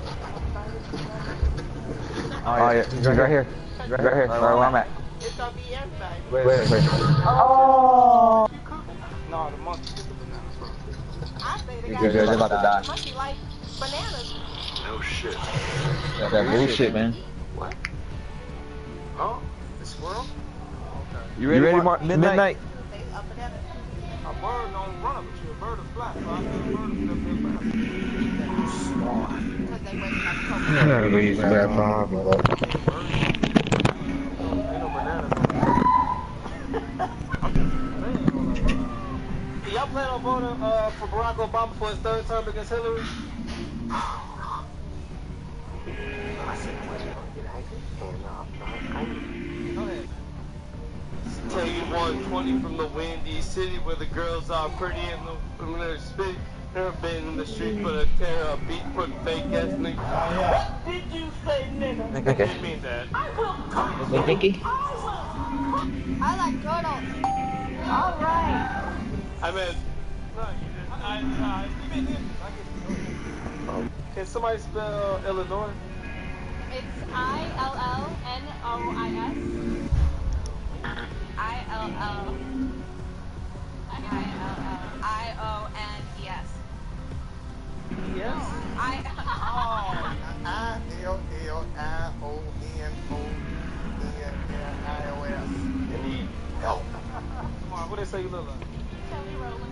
[SPEAKER 1] Oh yeah, he's right here. Right here, right where I'm at.
[SPEAKER 8] It's gonna be everybody.
[SPEAKER 1] Wait.
[SPEAKER 8] Oh!
[SPEAKER 14] No, the monkey gets the banana first.
[SPEAKER 8] I say they
[SPEAKER 1] You're good, they're about to die.
[SPEAKER 8] monkey like bananas.
[SPEAKER 14] No shit.
[SPEAKER 1] That's that bullshit, man.
[SPEAKER 14] What? Oh, the squirrel?
[SPEAKER 1] You ready, Mark? Midnight?
[SPEAKER 14] A bird don't run, but you a bird is flat. So I said a bird is flat.
[SPEAKER 16] Because they wake up.
[SPEAKER 3] You gotta go use the bathroom.
[SPEAKER 14] Ain't no bananas on there. Y'all plan on voting for Barack Obama for his third term against Hillary? Go ahead. Tell you 120 from the windy city where the girls are pretty and the spit. Never been in the street for the care of beat put fake ass nigga. What did you say, nigga?
[SPEAKER 1] Okay.
[SPEAKER 14] I didn't mean that. I will come.
[SPEAKER 1] Hey, Vicky?
[SPEAKER 16] I like turtles. All right.
[SPEAKER 14] I meant. No, you didn't. Can somebody spell Illinois?
[SPEAKER 16] It's ILLNOIS. IONES.
[SPEAKER 14] Yes.
[SPEAKER 10] I-L-L-I-O-N-O-N-I-O-S.
[SPEAKER 14] Come on, what they say you look like?
[SPEAKER 16] Kelly Rowland.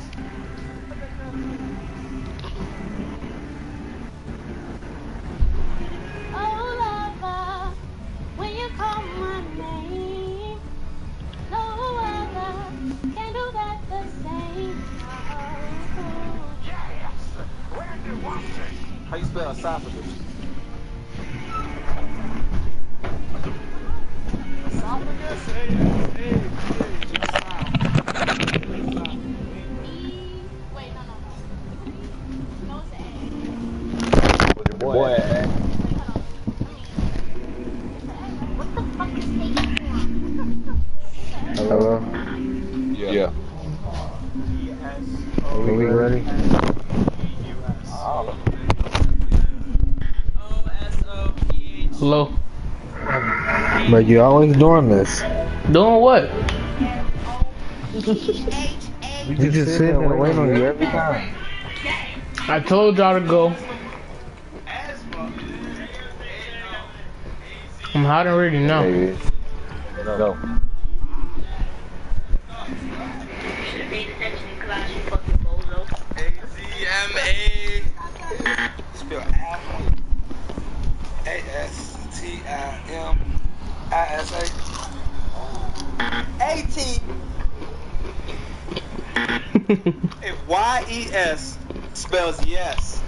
[SPEAKER 16] Oh, lover, when you call my name, no other can do that the same.
[SPEAKER 14] How you spell esophagus? Esophagus? Hey.
[SPEAKER 16] Wait, no. No, it's an A.
[SPEAKER 1] Boy.
[SPEAKER 16] What the fuck is taking
[SPEAKER 3] Hello?
[SPEAKER 1] Yeah.
[SPEAKER 3] Are we ready?
[SPEAKER 2] Hello.
[SPEAKER 3] But you always doing this.
[SPEAKER 2] Doing what?
[SPEAKER 3] We just sitting there waiting on you every time.
[SPEAKER 2] I told y'all to go. I'm hot and ready now.
[SPEAKER 1] Go.
[SPEAKER 15] A-Z-M-A. Spell Apple. A-S-T-I-M-I-S-A. 18. If Y-E-S spells yes,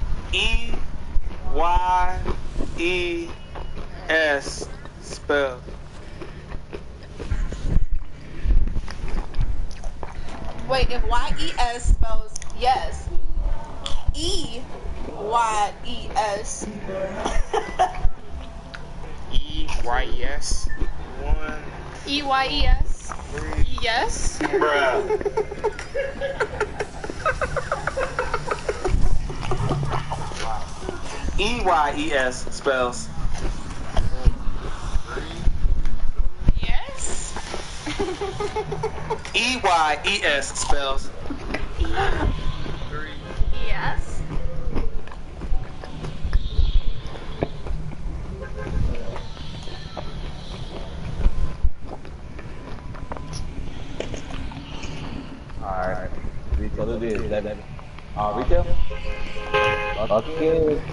[SPEAKER 15] E-Y-E-S spells.
[SPEAKER 8] Wait, if Y-E-S spells yes, E-Y-E-S.
[SPEAKER 15] E-Y-E-S. One.
[SPEAKER 16] E-Y-E-S. Yes.
[SPEAKER 15] Bruh. E-Y-E-S spells.
[SPEAKER 16] Yes.
[SPEAKER 15] E-Y-E-S spells.
[SPEAKER 16] Yes.
[SPEAKER 1] Alright. Retail it is, baby. Retail? Okay.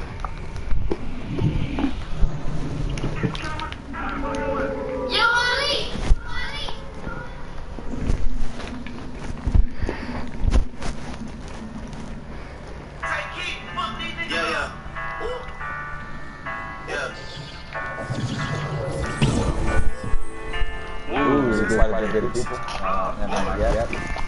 [SPEAKER 1] Ooh, it's quite a bit of people. Yeah.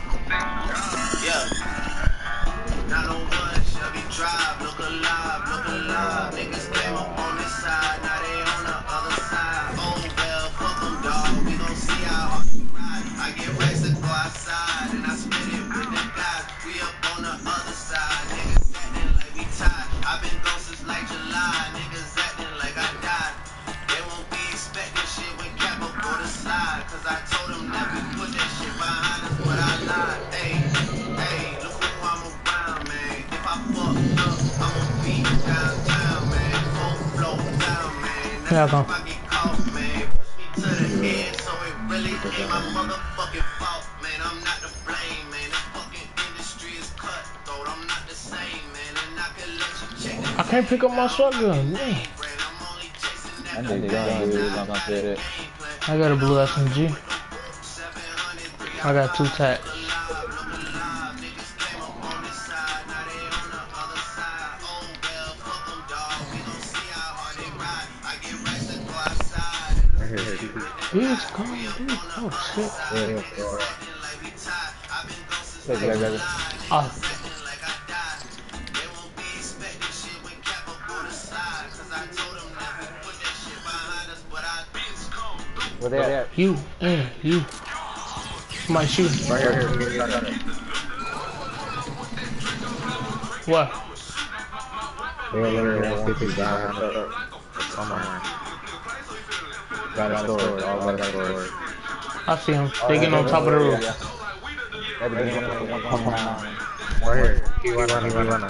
[SPEAKER 6] Not on one, Chevy Drive, look alive. Niggas came up on this side, now they on the other side. Oh well, fuck them, dog. We gon' see how hard you ride. I get ready to go outside, and I spit it with the guys. We up on the other side, niggas acting like we tied. I've been gone since like July, niggas acting like I died. They won't be expecting shit when Capo go to slide, cause I told them never put that shit behind us, but I lied. Hey, look who I'm around, man. If I fuck up, I'ma be downtown, man. Full flow down, man. That's if I get caught, man. Push me to the edge, so it really ain't my motherfucking fault, man. I'm not to blame, man. It's fucking
[SPEAKER 2] can't pick up my shotgun, man.
[SPEAKER 1] I need a gun, dude. I'm not say that.
[SPEAKER 2] I got a blue SMG. I got 2 tacks. He's coming, dude. Oh shit. Oh.
[SPEAKER 1] Where they at?
[SPEAKER 2] You. My shoe.
[SPEAKER 1] Right here.
[SPEAKER 2] What? I see him. They getting on top of the roof.
[SPEAKER 3] Right here. He running.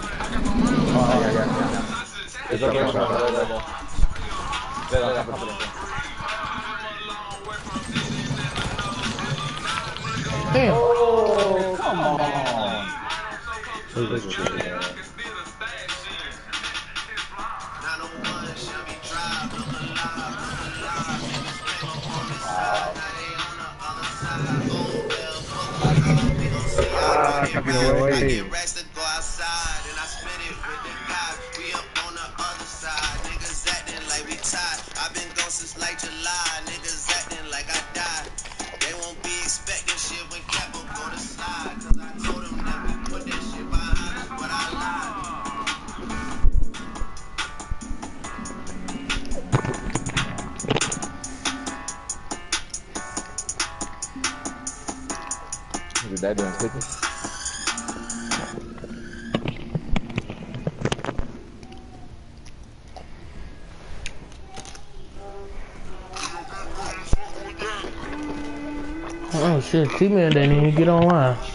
[SPEAKER 2] Damn.
[SPEAKER 1] Oh, come on.
[SPEAKER 6] I've been gone since like July. Niggas acting like I died. They won't be expecting shit when Capo go to slide. Cause I told them that we put that shit behind us, but I
[SPEAKER 1] lied. What is that doing? Cooking?
[SPEAKER 2] Oh shit, T-Man didn't even get online.